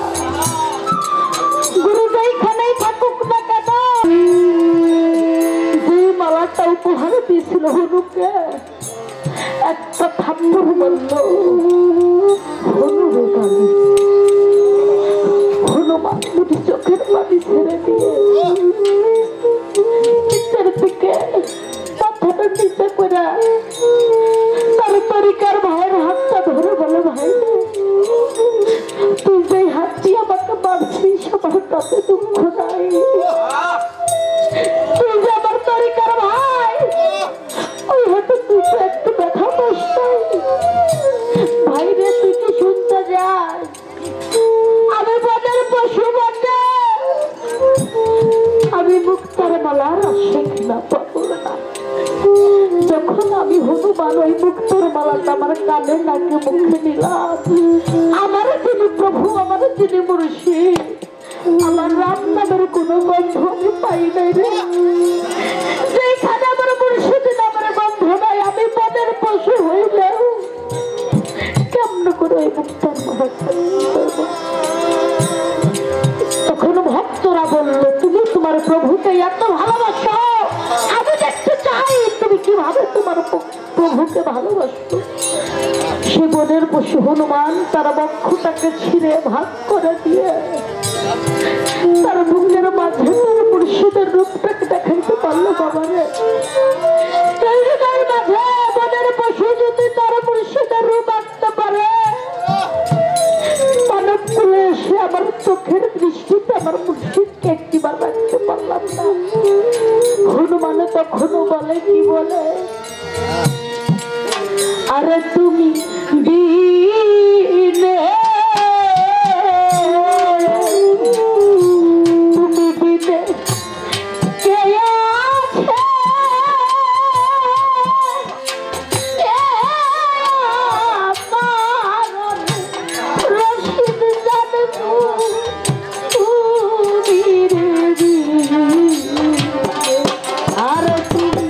গুরু যেখানেই থাকুক না কেন, যে মালাটা উপহার দিয়েছিল হনুকে, একটা থাপ্পড় বলল হনু বেকারি। হনুমান দুটি চোখের পানি ছেড়ে দিয়ে নিচের দিকে মাথাটা নিচে করে তার তরিকার ভাইয়ের হাতটা ধরে বলে, ভাই তুই যে হাত দিয়ে আমাকে মারছিস আমার তাতে দুঃখ নাই, তুই যে আমার তরিকার ভাই ওই হাতে তুই তো একটু ব্যথা পাস নাই। ভাই রে তুই কি শুনতে যাস, আমি বনের পশু বটে, আমি মুক্তার মালার আশিক না পাগল না। যখন আমি হনুমান ওই মুক্তার মালাটা আমার কানে নাকে মুখে নিলাম, আমার যিনি প্রভু, আমার যিনি মুর্শিদ, আমার রাম নামের কোনো গন্ধ আমি পাই নাই রে। যেখানে আমার মুর্শিদ নামের গন্ধ নাই, আমি বনের পশু হইলেও কেমন করে ওই মুক্তার মালা? তখন ভক্তরা বলল, তুমি তোমার প্রভুকে এত ভালোবাসো, আমি দেখতে চাই তুমি কিভাবে তোমার প্রভুকে ভালোবাসো। সে বনের পশু হনুমান তার বক্ষটাকে ছিঁড়ে ভাগ করে দিয়ে তার বুকের মাঝে মুর্শিদের রূপটাকে দেখাইতে পারলো। বাবারে এই হৃদয়ের মাঝে বনের পশু যদি তার মুর্শিদের রূপ আনতে পারে, মানব কুলে এসে আমার চোখের দৃষ্টিতে আমার মুর্শিদকে একটিবার রাখতে পারলাম না। হনুমান তখনও বলে, কি বলে, আরে তুমি বিনে তুমি বিনে কে আছে, রশিদ জানে তুমি আর তুমি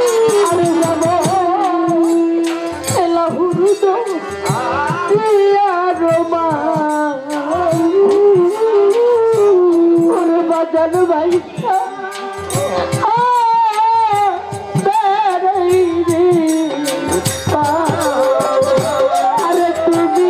Yeah. মা ওরে বাজানো ভাই আরে তুমি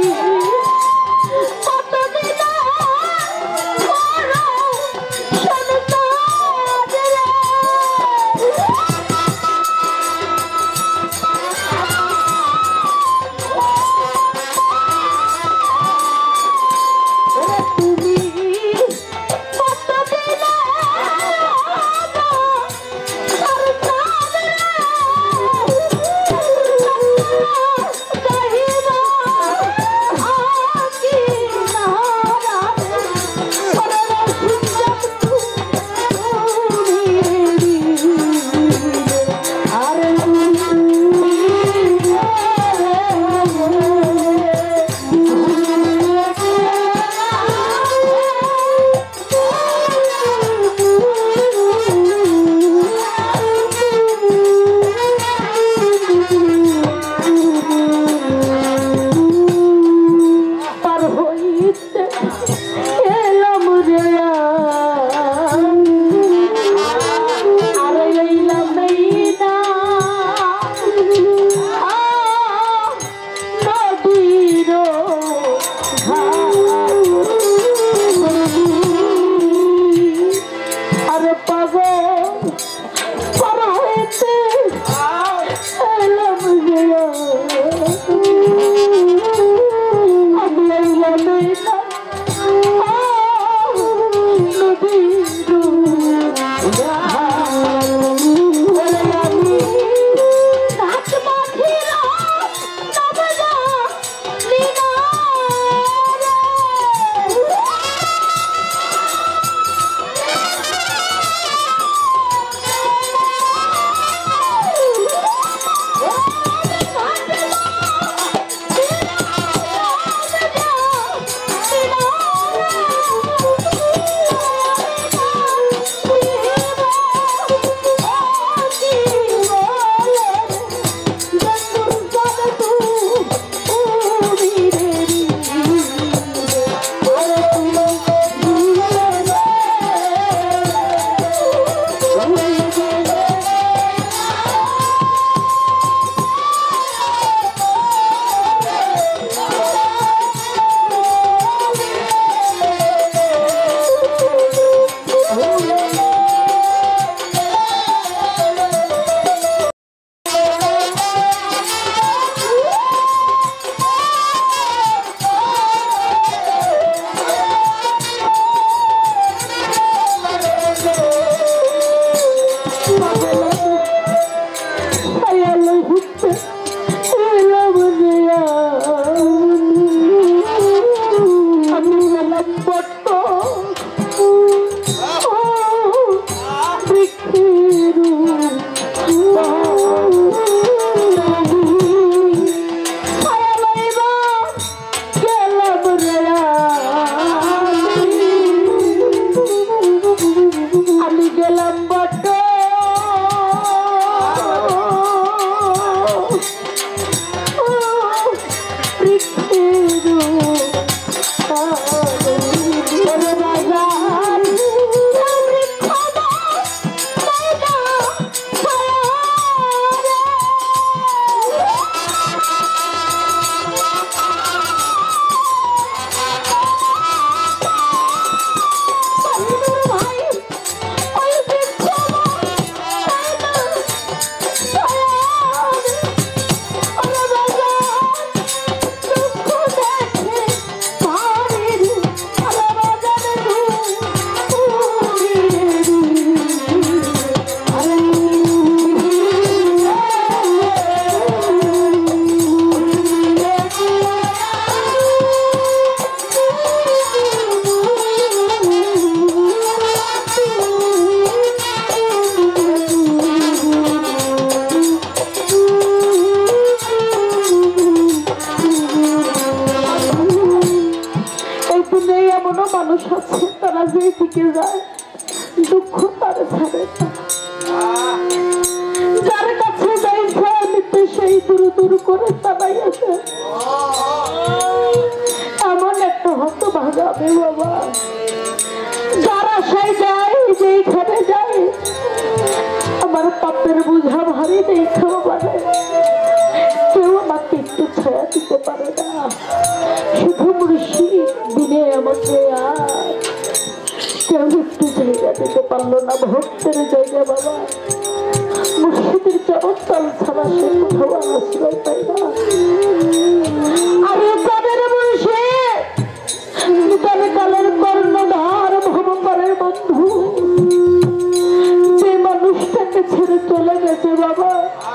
থেকে যায় দুঃখ তার ছাড়ে যার কাছে যাইছে নিতে সেই দূর দূর করে তাড়াইয়াছে যাবে বাবা, যারা সাই যায় যেইখানে যায় আমার পাপের বোঝা ভারী দেখা বাবা রে। কেউ আমাকে একটু ছায়া দিতে পারে না, শুধু মুর্শিদ দিনে আমাকে আর কেউ একটু জায়গা দিতে পারলো না, ভক্তের জায়গা বাবা। মুর্শিদের চরণতল ছাড়া সে কোথাও আশ্রয় পায় না। আরে তাদের মুর্শিদ নিতালে কালের কর্ণধার ভবঙ্করের বন্ধু, যে মানুষটাকে ছেড়ে চলে গেছে বাবা,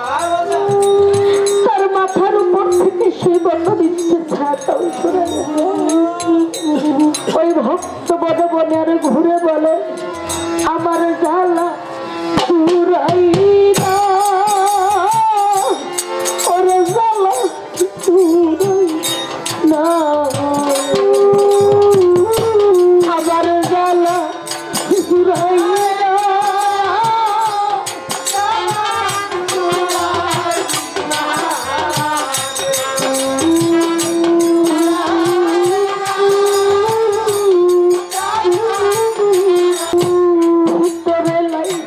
তার মাথার উপর থেকে সে বন্ধ দিচ্ছে ছায়াটাও সরে গেছে। ওই ভক্ত বনে বনে আর ঘুরে বলে আমার জ্বালা চুরাই না, ওরে জ্বালা চুরাই না, আমার জ্বালা চুরাই না। ভিতরে লাই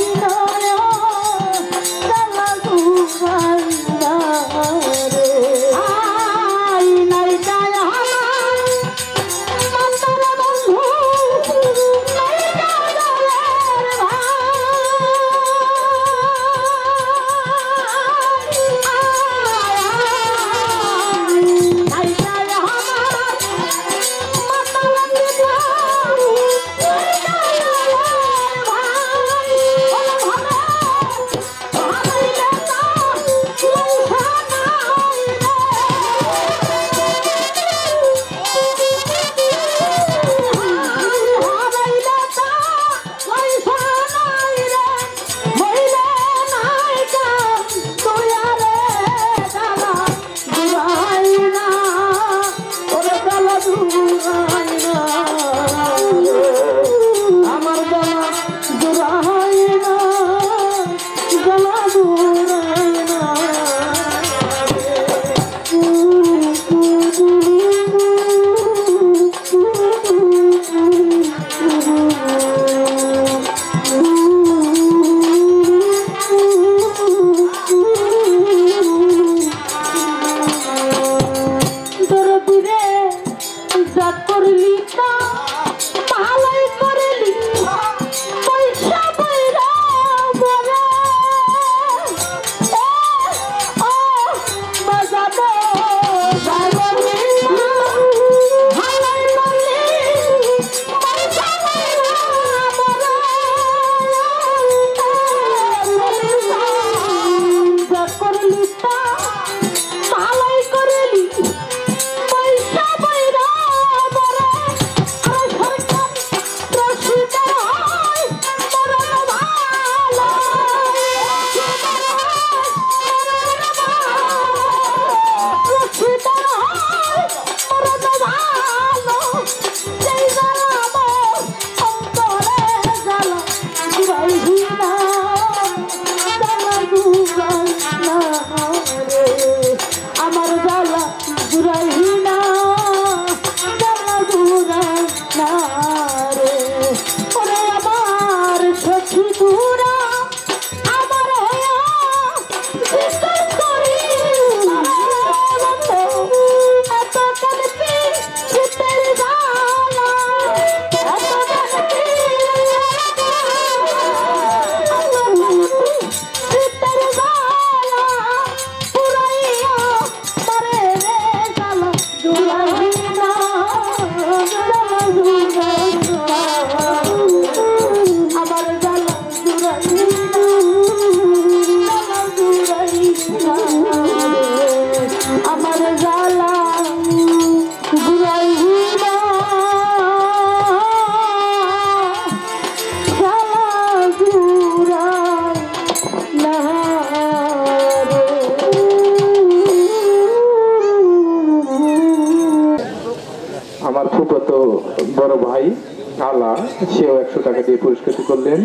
বড় ভাই আলা সেও একশো টাকা দিয়ে পুরস্কৃত করলেন।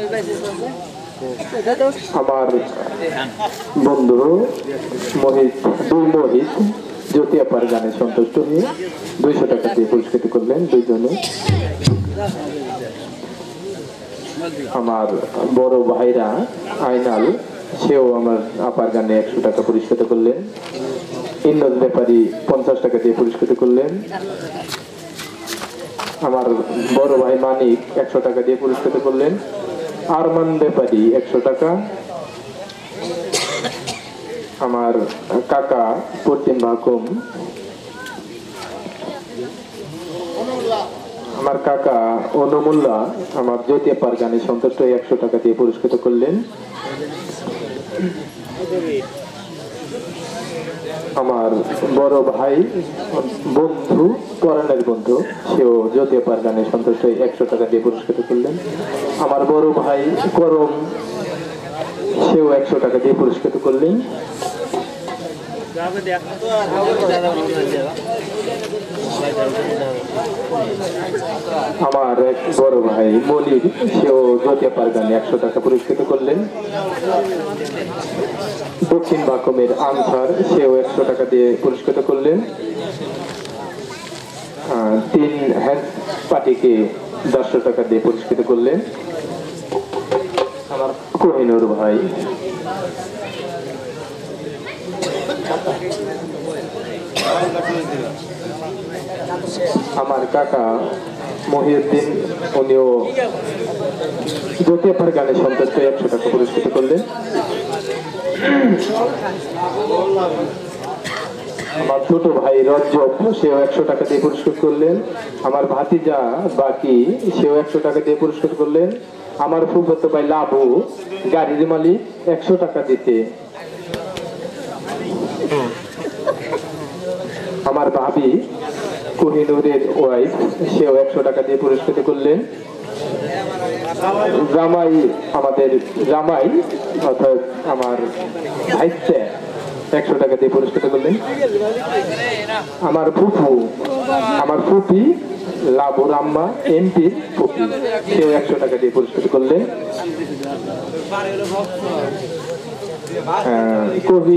আমার বন্ধু মোহিত দুই মোহিত জ্যোতিয়াপার গানে সন্তুষ্ট হয়ে দুইশো টাকা দিয়ে পুরস্কৃত করলেন দুইজনে। আমার বড় ভাইরা আইনাল সেও আমার আপার গানে একশো টাকা পুরস্কৃত করলেন। ইন্দ্র ব্যাপারী পঞ্চাশ টাকা দিয়ে পুরস্কৃত করলেন। আমার বড় ভাই মানিক একশো টাকা দিয়ে পুরস্কৃত করলেন। আরমান ব্যাপারী একশো টাকা। আমার কাকা পশ্চিম ভাকুম আমার কাকা অনুমুল্লা আমার জ্যোতিয়াপার গানে সন্তুষ্ট হয়ে একশো টাকা দিয়ে পুরস্কৃত করলেন। আমার বড় ভাই বন্ধু পরাণের বন্ধু সেও জ্যোতিয়াপার গানে সন্তুষ্ট হয়ে একশো টাকা দিয়ে পুরস্কৃত করলেন। আমার বড় ভাই করম সেও একশো টাকা দিয়ে পুরস্কৃত করলেন। আমার এক বড় ভাই মনির সেও জ্যোতিয়াপার গানে একশো টাকা পুরস্কৃত করলেন। দক্ষিণ ভাকুমের আনসার সেও একশো টাকা দিয়ে পুরস্কৃত করলেন। তিন হ্যান্ড পার্টিকে দেড়শো টাকা দিয়ে পুরস্কৃত করলেন। আমার কোহিনুর ভাই, আমার কাকা মহিউদ্দিন, উনিও জ্যোতিয়াপার গানে সন্তুষ্ট একশো টাকা পুরস্কৃত করলেন। আমার ছোট ভাই রজ্জব, সেও একশো টাকা দিয়ে পুরস্কৃত করলেন। আমার ভাতিজা বাকি, সেও একশো টাকা দিয়ে পুরস্কৃত করলেন। আমার ফুফাতো ভাই লাবু, গাড়ির মালিক, একশো টাকা দিতে। আমার ভাবি কোহিনুরের ওয়াইফ, সেও একশো টাকা দিয়ে পুরস্কৃত করলেন। জামাই, আমাদের জামাই অর্থাৎ আমার ভাইস্তে একশো টাকা দিয়ে পুরস্কৃত করলেন। আমার ফুফু, আমার ফুপি লাবুর আম্মা, এমপি ফুপি, সেও একশো টাকা দিয়ে পুরস্কৃত করলেন। কবি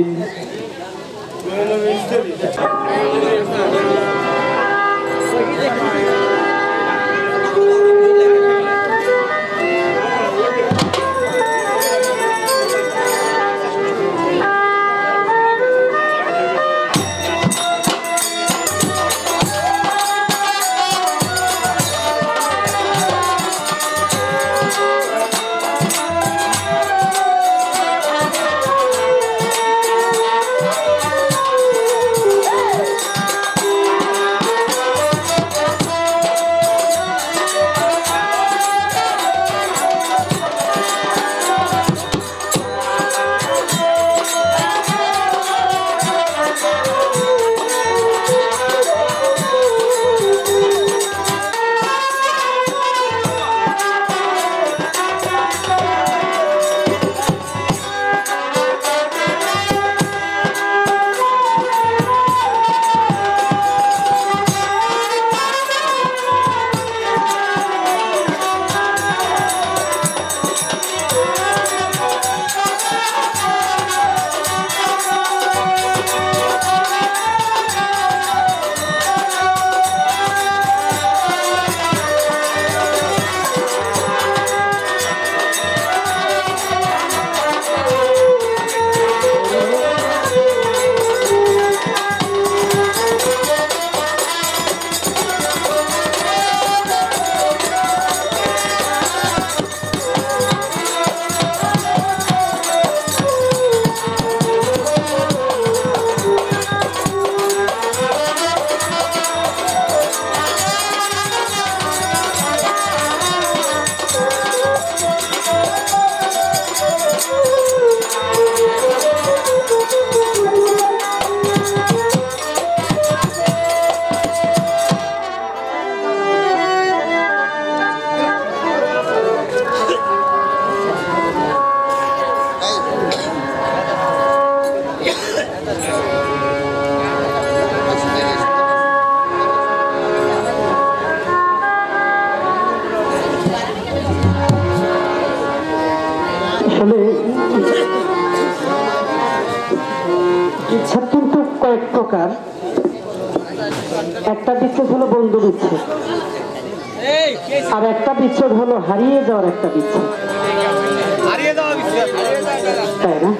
আসলে ইচ্ছা কিন্তু কয়েক প্রকার। একটা বিচ্ছেদ হলো বন্ধু বিচ্ছেদ, আর একটা বিচ্ছেদ হলো হারিয়ে যাওয়ার একটা বিচ্ছেদ, তাই না?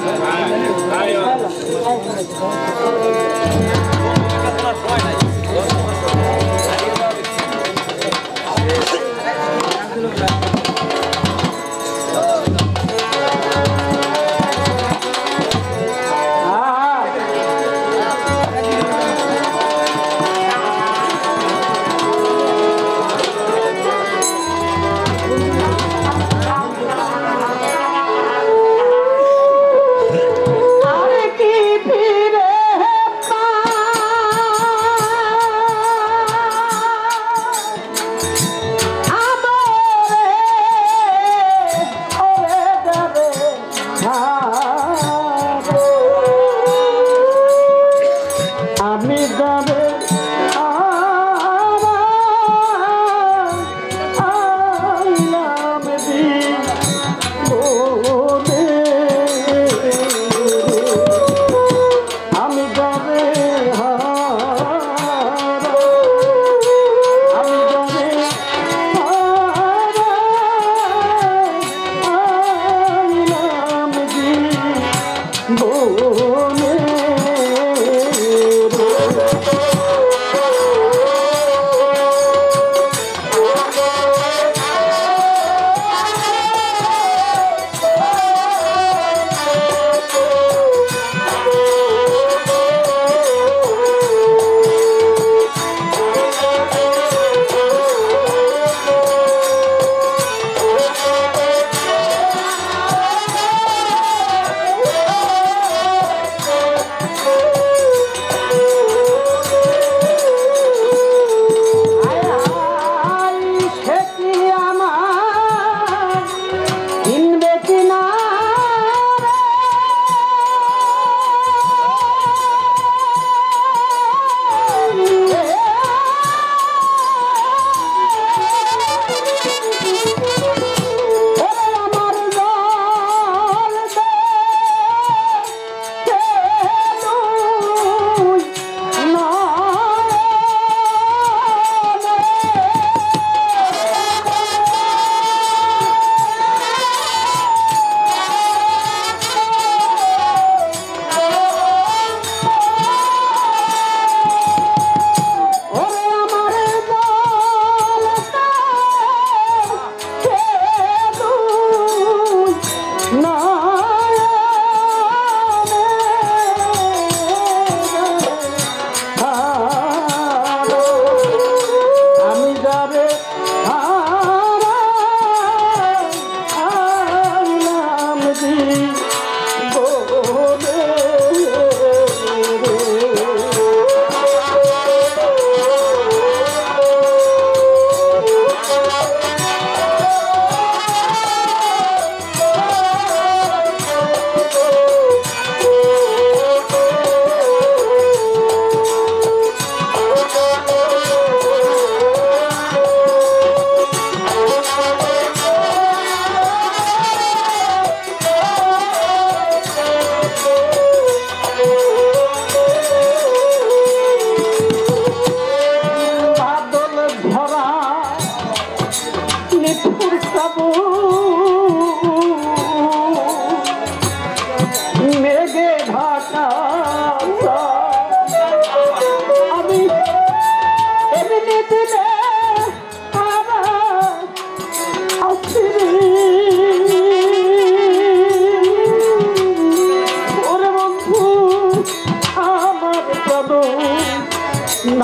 আর কি ফিরে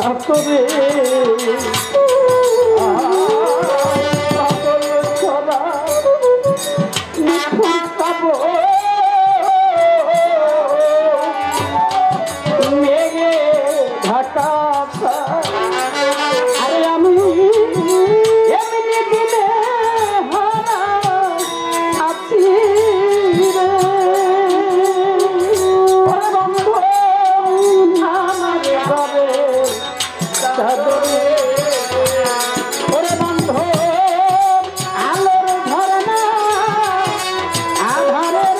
তোরে মেঘে ঢাকা আরে আমি এমনি দিনে হারা আছি রে বন্ধু আমার ঘরে চাদরে ওরে বন্ধু আলোর ধরে না আধারের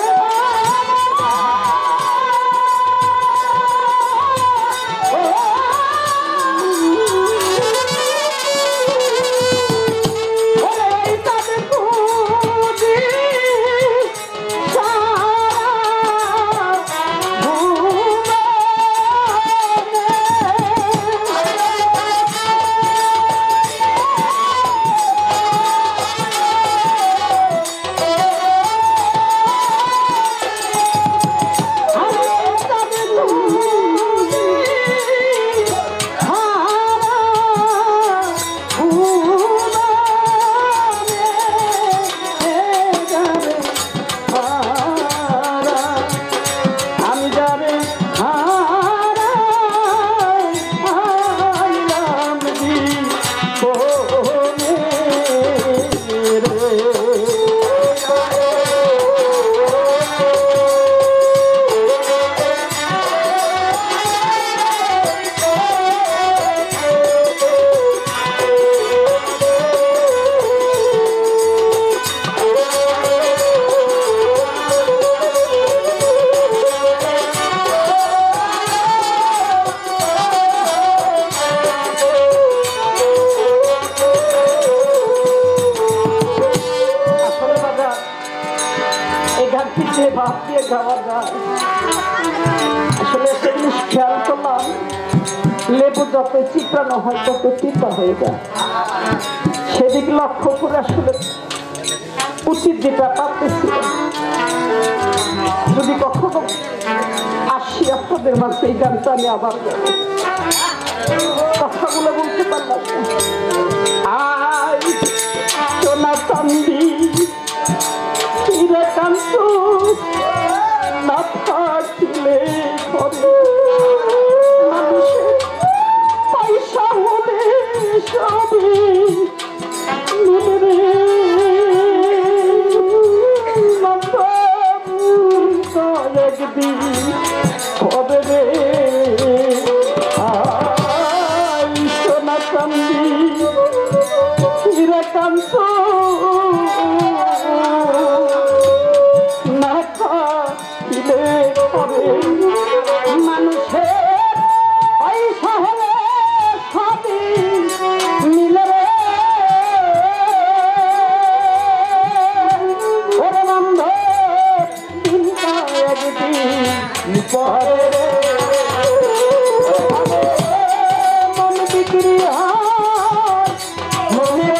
ভাত দিয়ে খাওয়া যায় আসলে একটা জিনিস খেয়াল করলাম লেবু যত চিত্রানো হয় তত তিতা হয়ে যায় সেদিকে লক্ষ্য করে আসলে উচিত যেটা পারতেছি যদি কখনো আসি আপনাদের মাঝে এই গানটা আমি আবার কথাগুলো বলতে পারলাম আই সোনা চান্দি কান্ত না থাকিলে ঘরে মানুষের পয়সা হলে সবই মিলবে একদিন হবে রে আই সোনা চান্দি হীরা কান্ত মানুষের পয়সা হলে সবই মিলে ওরে বন্ধ চিন্তা একদিন পরে মন বিক্রি হয় মনের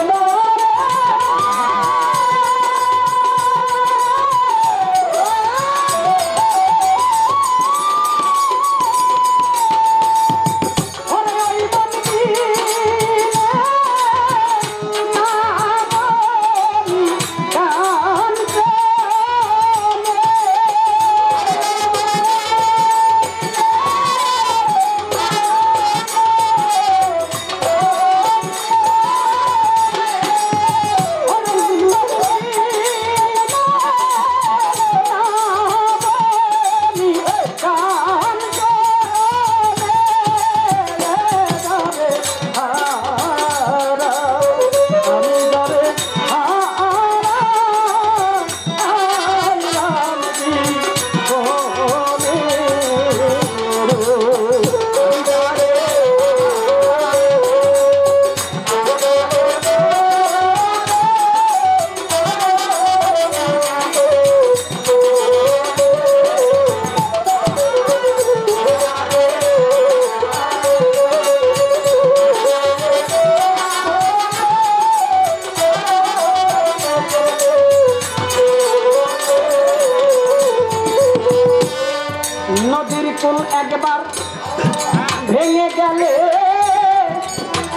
নদীর কুল একবার ভেঙে গেলে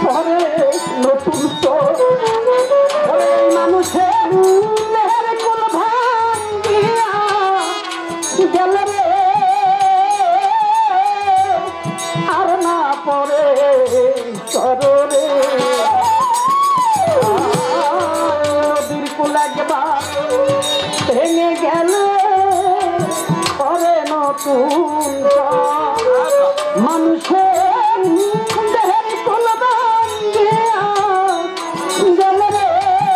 পরে নতুন চোর ওরে এই মানুষের মেহের কোন ভাঙ্গিয়া গেল রে আর না পরে সররে নদীর কুল একবার ভেঙে গেল পরে নতুন মানুষের দেহের কুল ভাঙ্গিয়া গেল রে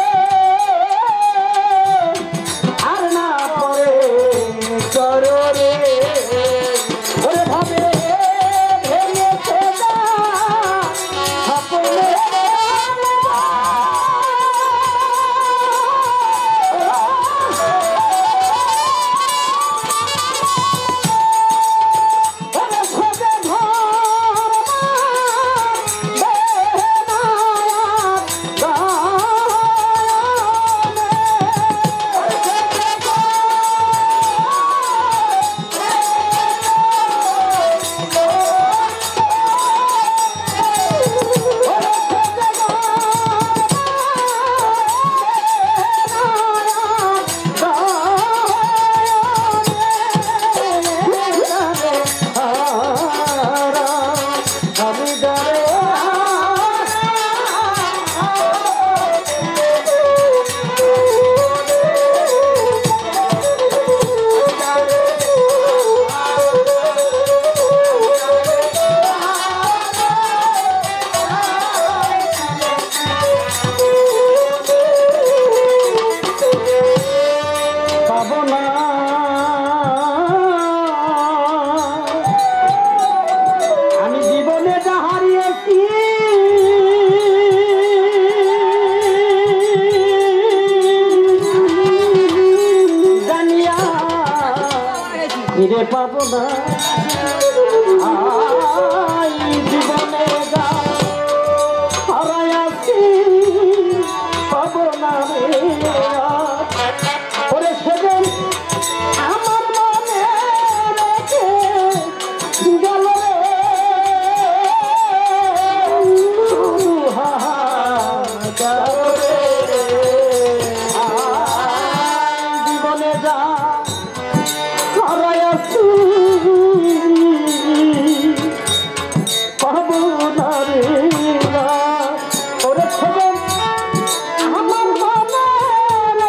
আর না পরে সররে ওরে ভাবে ভেঙেছে না স্বপ্নে ফিরে পাবো না আই জীবনে গা হারায়াছি পাবো না রে ওরে সেদিন আমার মনে রেখে গেল রে হাহাকার রে জীবনে যা আমার মনে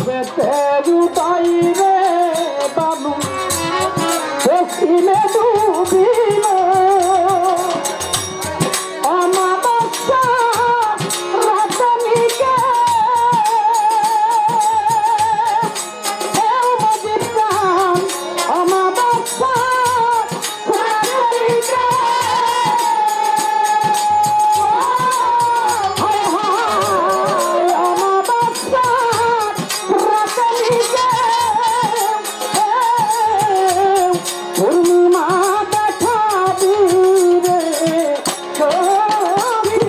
যেতে উদয় রে বাবু পশ্চিমে ডুবিল অমাবস্যা রতনীকে এও মজির প্রাণ অমাবস্যা রতনীকে হায় হায় অমাবস্যা রতনীকে পূর্ণিমা দেখাবি রে ছবি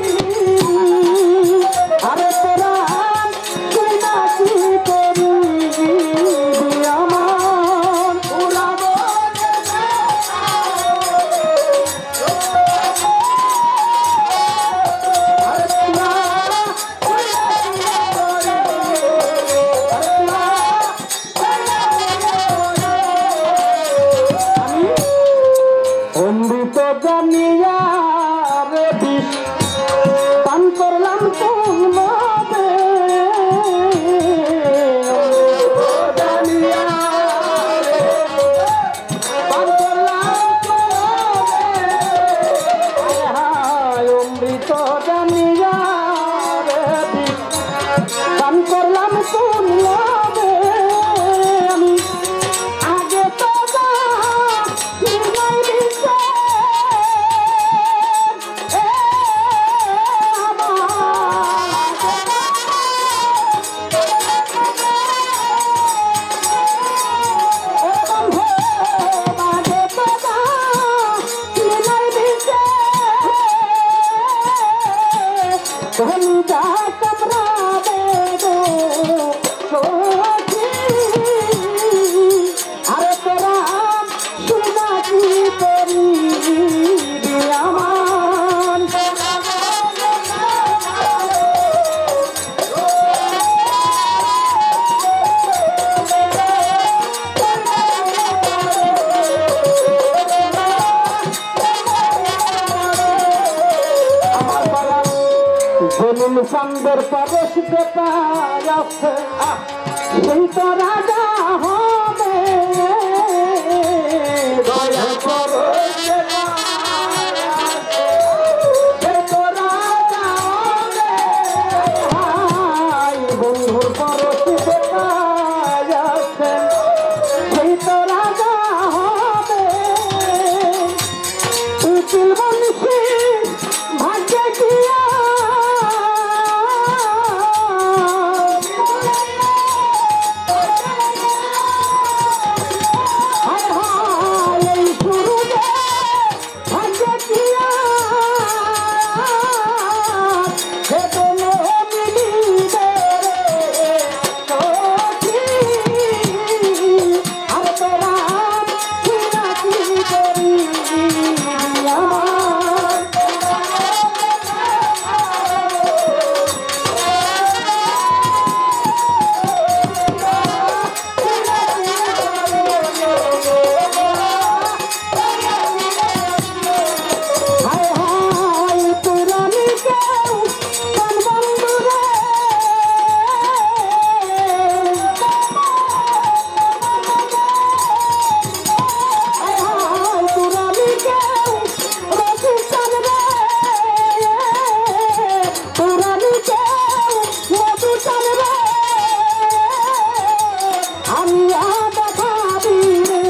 আরে তোরা তুই নাকি করবি আমার উড়াব আরে তোরা তুই নাকি করবি আরে তোরা আমি অমৃত জানিয়া রে বিষ পান করলাম তোমাদের জানিয়া রে পান করলাম তোমাদের হায় হায় অমৃত জানিয়া রে বিষ পান করলাম তোমাদের আমি আগে তো कमरा दे दो अरे तेरा सुना की तेरी दियामान আমার বাবা জলিল চান্দের পরশ বেপার আছে সেই তো রাজা হবে দয়া করো সেই তো রাজা হবে হায় বন্ধুর পরশ বেপার আছে সেই তো রাজা হবে উকিল বংশী ভাগ্যে গিয়া হায় হায় এই শুরুতে ভাগ্যে গিয়া সে কোনো মিলিবে রে সখী আর তোরা কি নাকি করি আমার হায় হায় পুরানি কেউ কান বন্ধু রে হায় হায় পুরানি কেউ রসিকান রে পুরানি কেউ মধুকান রে আমি দেখাবি রে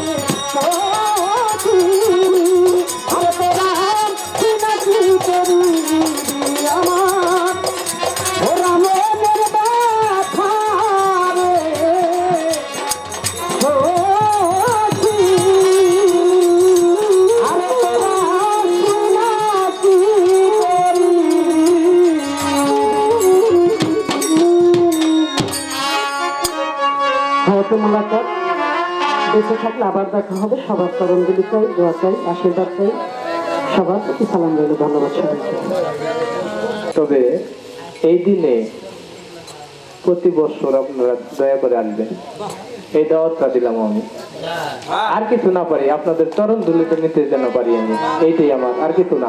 সখী আরে তোরা কি নাকি করবি আমার ওরা মনের ব্যথা রে সখী আরে তোরা কি নাকি হয়তো মোলাকাত বেঁচে থাকলে আবার দেখা হবে সবার চরণগুলি চাই দোয়া চাই আশীর্বাদ চাই সবার প্রতি সালাম রইল ধন্যবাদ সবাইকে তবে এই দিনে প্রতি বছর আপনারা দয়া করে আসবেন এই দাওয়াতটা দিলাম আমি আর কিছু না পারি আপনাদের চরণ ধুলিতে নিতে যেন পারি আমি এইটাই আমার আর কিছু না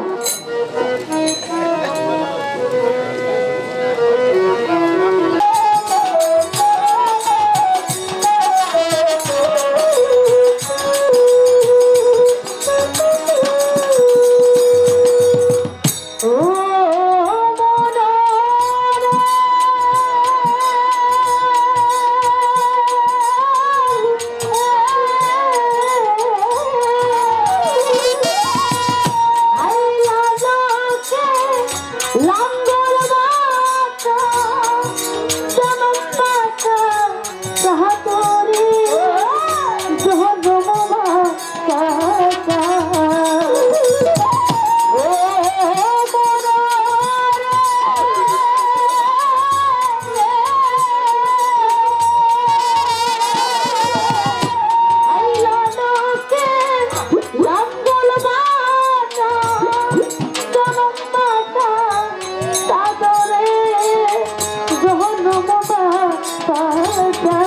জনমবা পাতা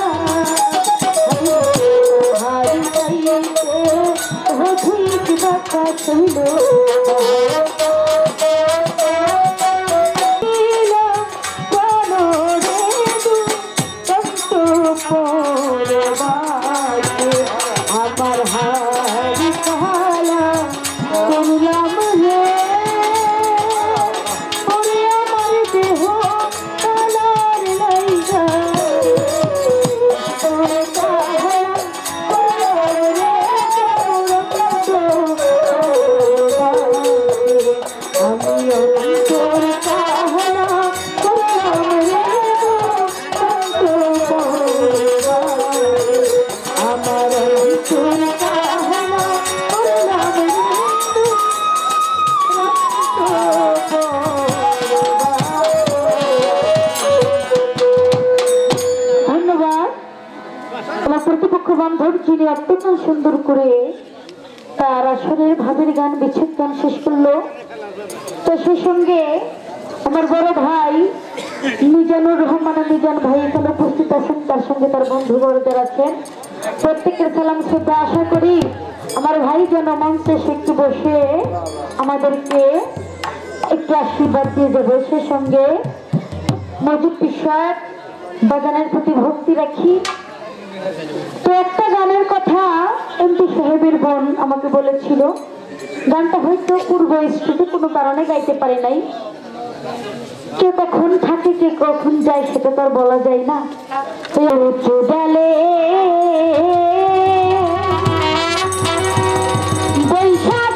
হারি গাইতে অধিক বাতা ছিল আমার হারি কালা করলাম রে ওরে আমার দেহ কালার লাইগা তোর কালা করলাম রে আমি তোর কালা করলাম রে আমার তোর কালা করলাম রে ধন্যবাদ আমার প্রতিপক্ষ বান্ধব যিনি অত্যন্ত সুন্দর করে তার আসরের ভাবের গান বিচ্ছেদ গান শেষ করলো। তো সেই সঙ্গে আমার বড় ভাই মিজানুর রহমান মিজান ভাই এখানে উপস্থিত আছেন, তার সঙ্গে তার বন্ধু বড়দের আছেন। প্রত্যেকের সালাম শ্রদ্ধা আশা করি আমার ভাই যেন মঞ্চে এসে একটু বসে আমাদেরকে একটু আশীর্বাদ দিয়ে যাবে। সে সঙ্গে মজিদ বিষয় বাগানের প্রতি ভক্তি রাখি। তো একটা গানের কথা এমপি সাহেবের বোন আমাকে বলেছিল, গানটা হয়তো পূর্ব স্টুডিও কোনো কারণে গাইতে পারে নাই। কে কখন থাকে কে কখন যায় সেটা তো আর বলা যায় না। উঁচু ডালে বৈশাখ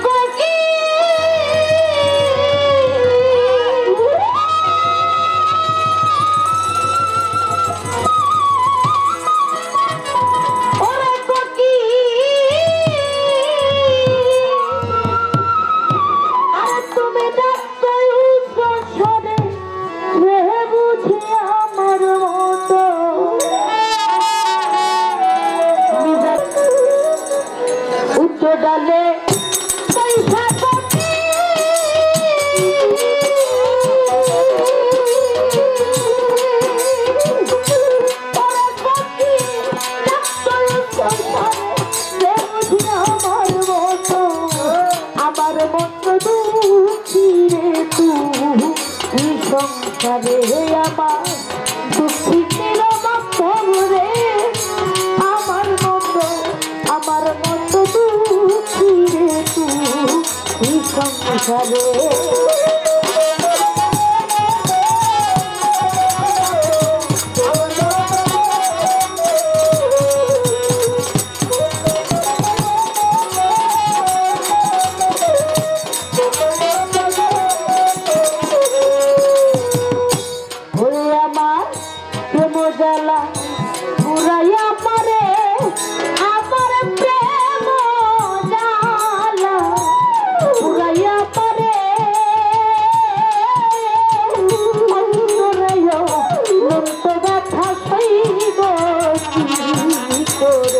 ডালে আমার মতো দুঃখী রে তুই সংসারে আমার দুঃখী রে আমার মতো আমার মতো দুঃখী রে তুই সংসারে জ্বালা পুরাইয়া পারে আমার প্রেম জ্বালা পুরাইয়া পারে অন্তরায় মন্ত ব্যথা সইব কি করে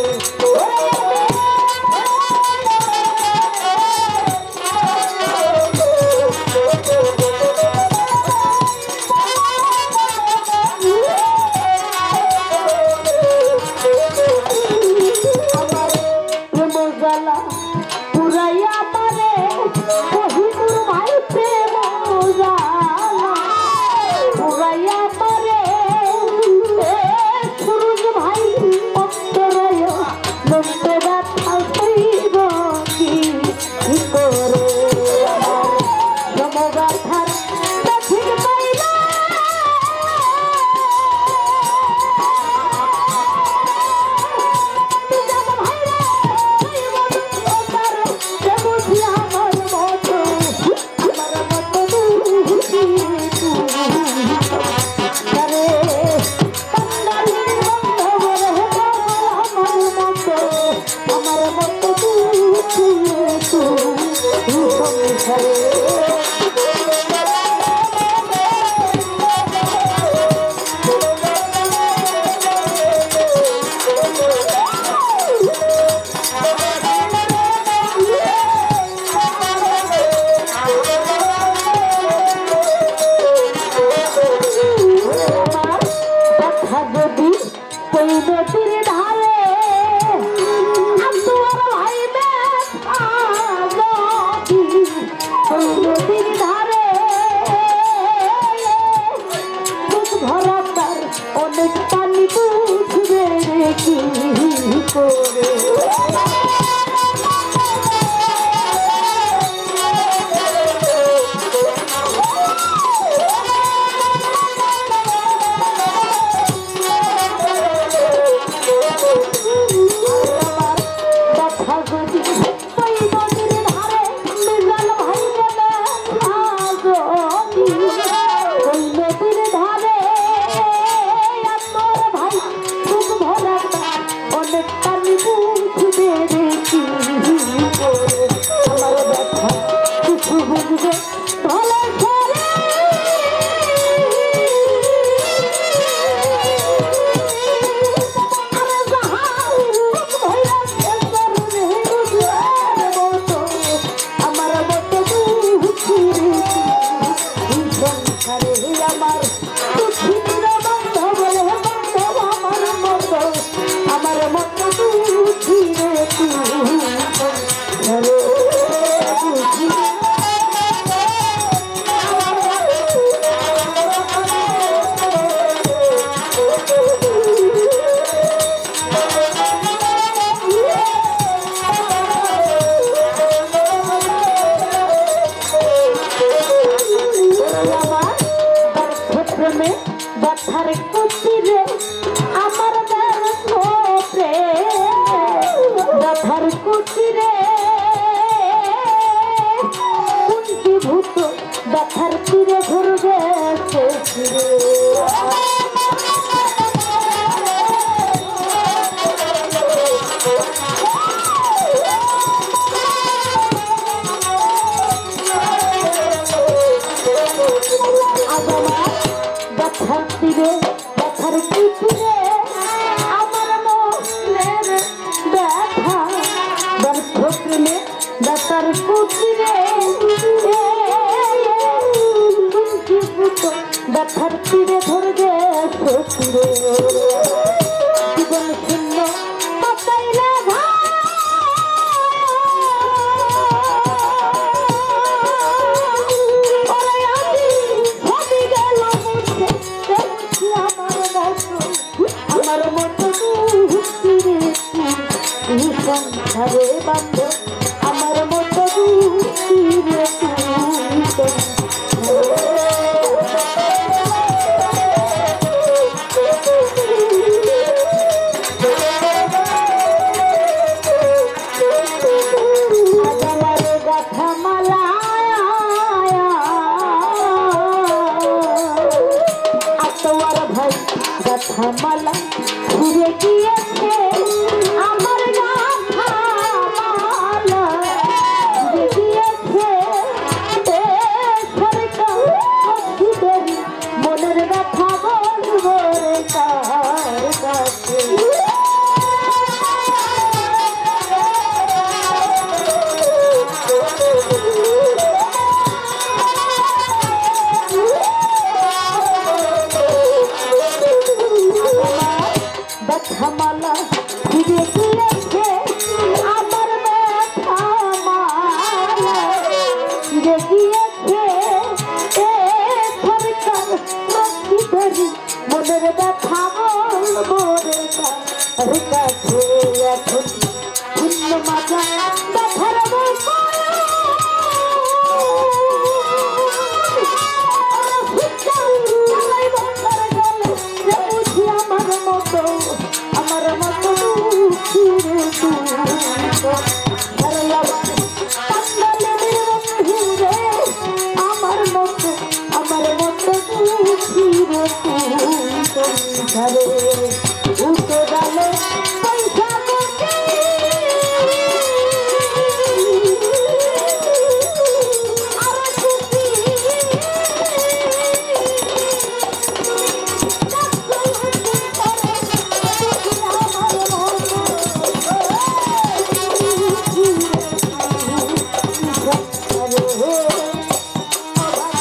নদীর ধারে আমার ভাই ব্যথা যদি ওই নদীর ধারে বুক ভরা তার অনেক পানি বুঝবে রে কি করে ব্যথার তীরে ঘুরবে ব্যথার তীরে ব্যথার তীরে আমার মনের ব্যথা ব্যর্থ প্রেমে ব্যথার কুটিরে ব্যথার তীরে ধরবে শ্বশুরে জীবন শূন্য পাতাইলে আমার মতো সংসারে বান্ধ আমার মতো মালা ঘুরে গিয়েছে আমার মালা ঘুরে গিয়েছে মনের ব্যথা বলবো রে তার কাছে মালা ঘুরে গিয়েছে আমার ব্যথা মালা ঘুরে গিয়েছে সরকার ধরি মনের ব্যথা বলবো রে তার কাছে এখন ভিন্ন মাজা ব্যথার আমার মতো আমার মতো আমার মতো আমার মতো ঘরে উঠে গেলে পয়সা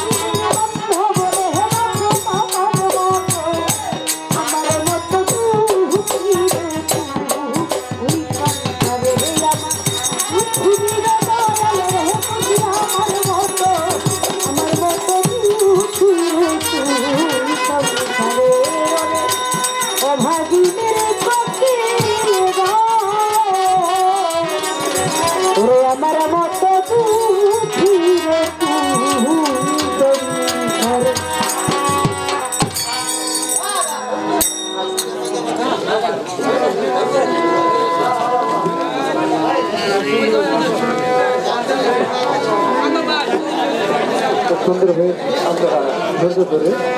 আমার মতো ভাগিনের ফকির ওরে আমার মতো দুঃখী রে তুই ঘরে সুন্দর হয়ে আপনারা ধৈর্য ধরে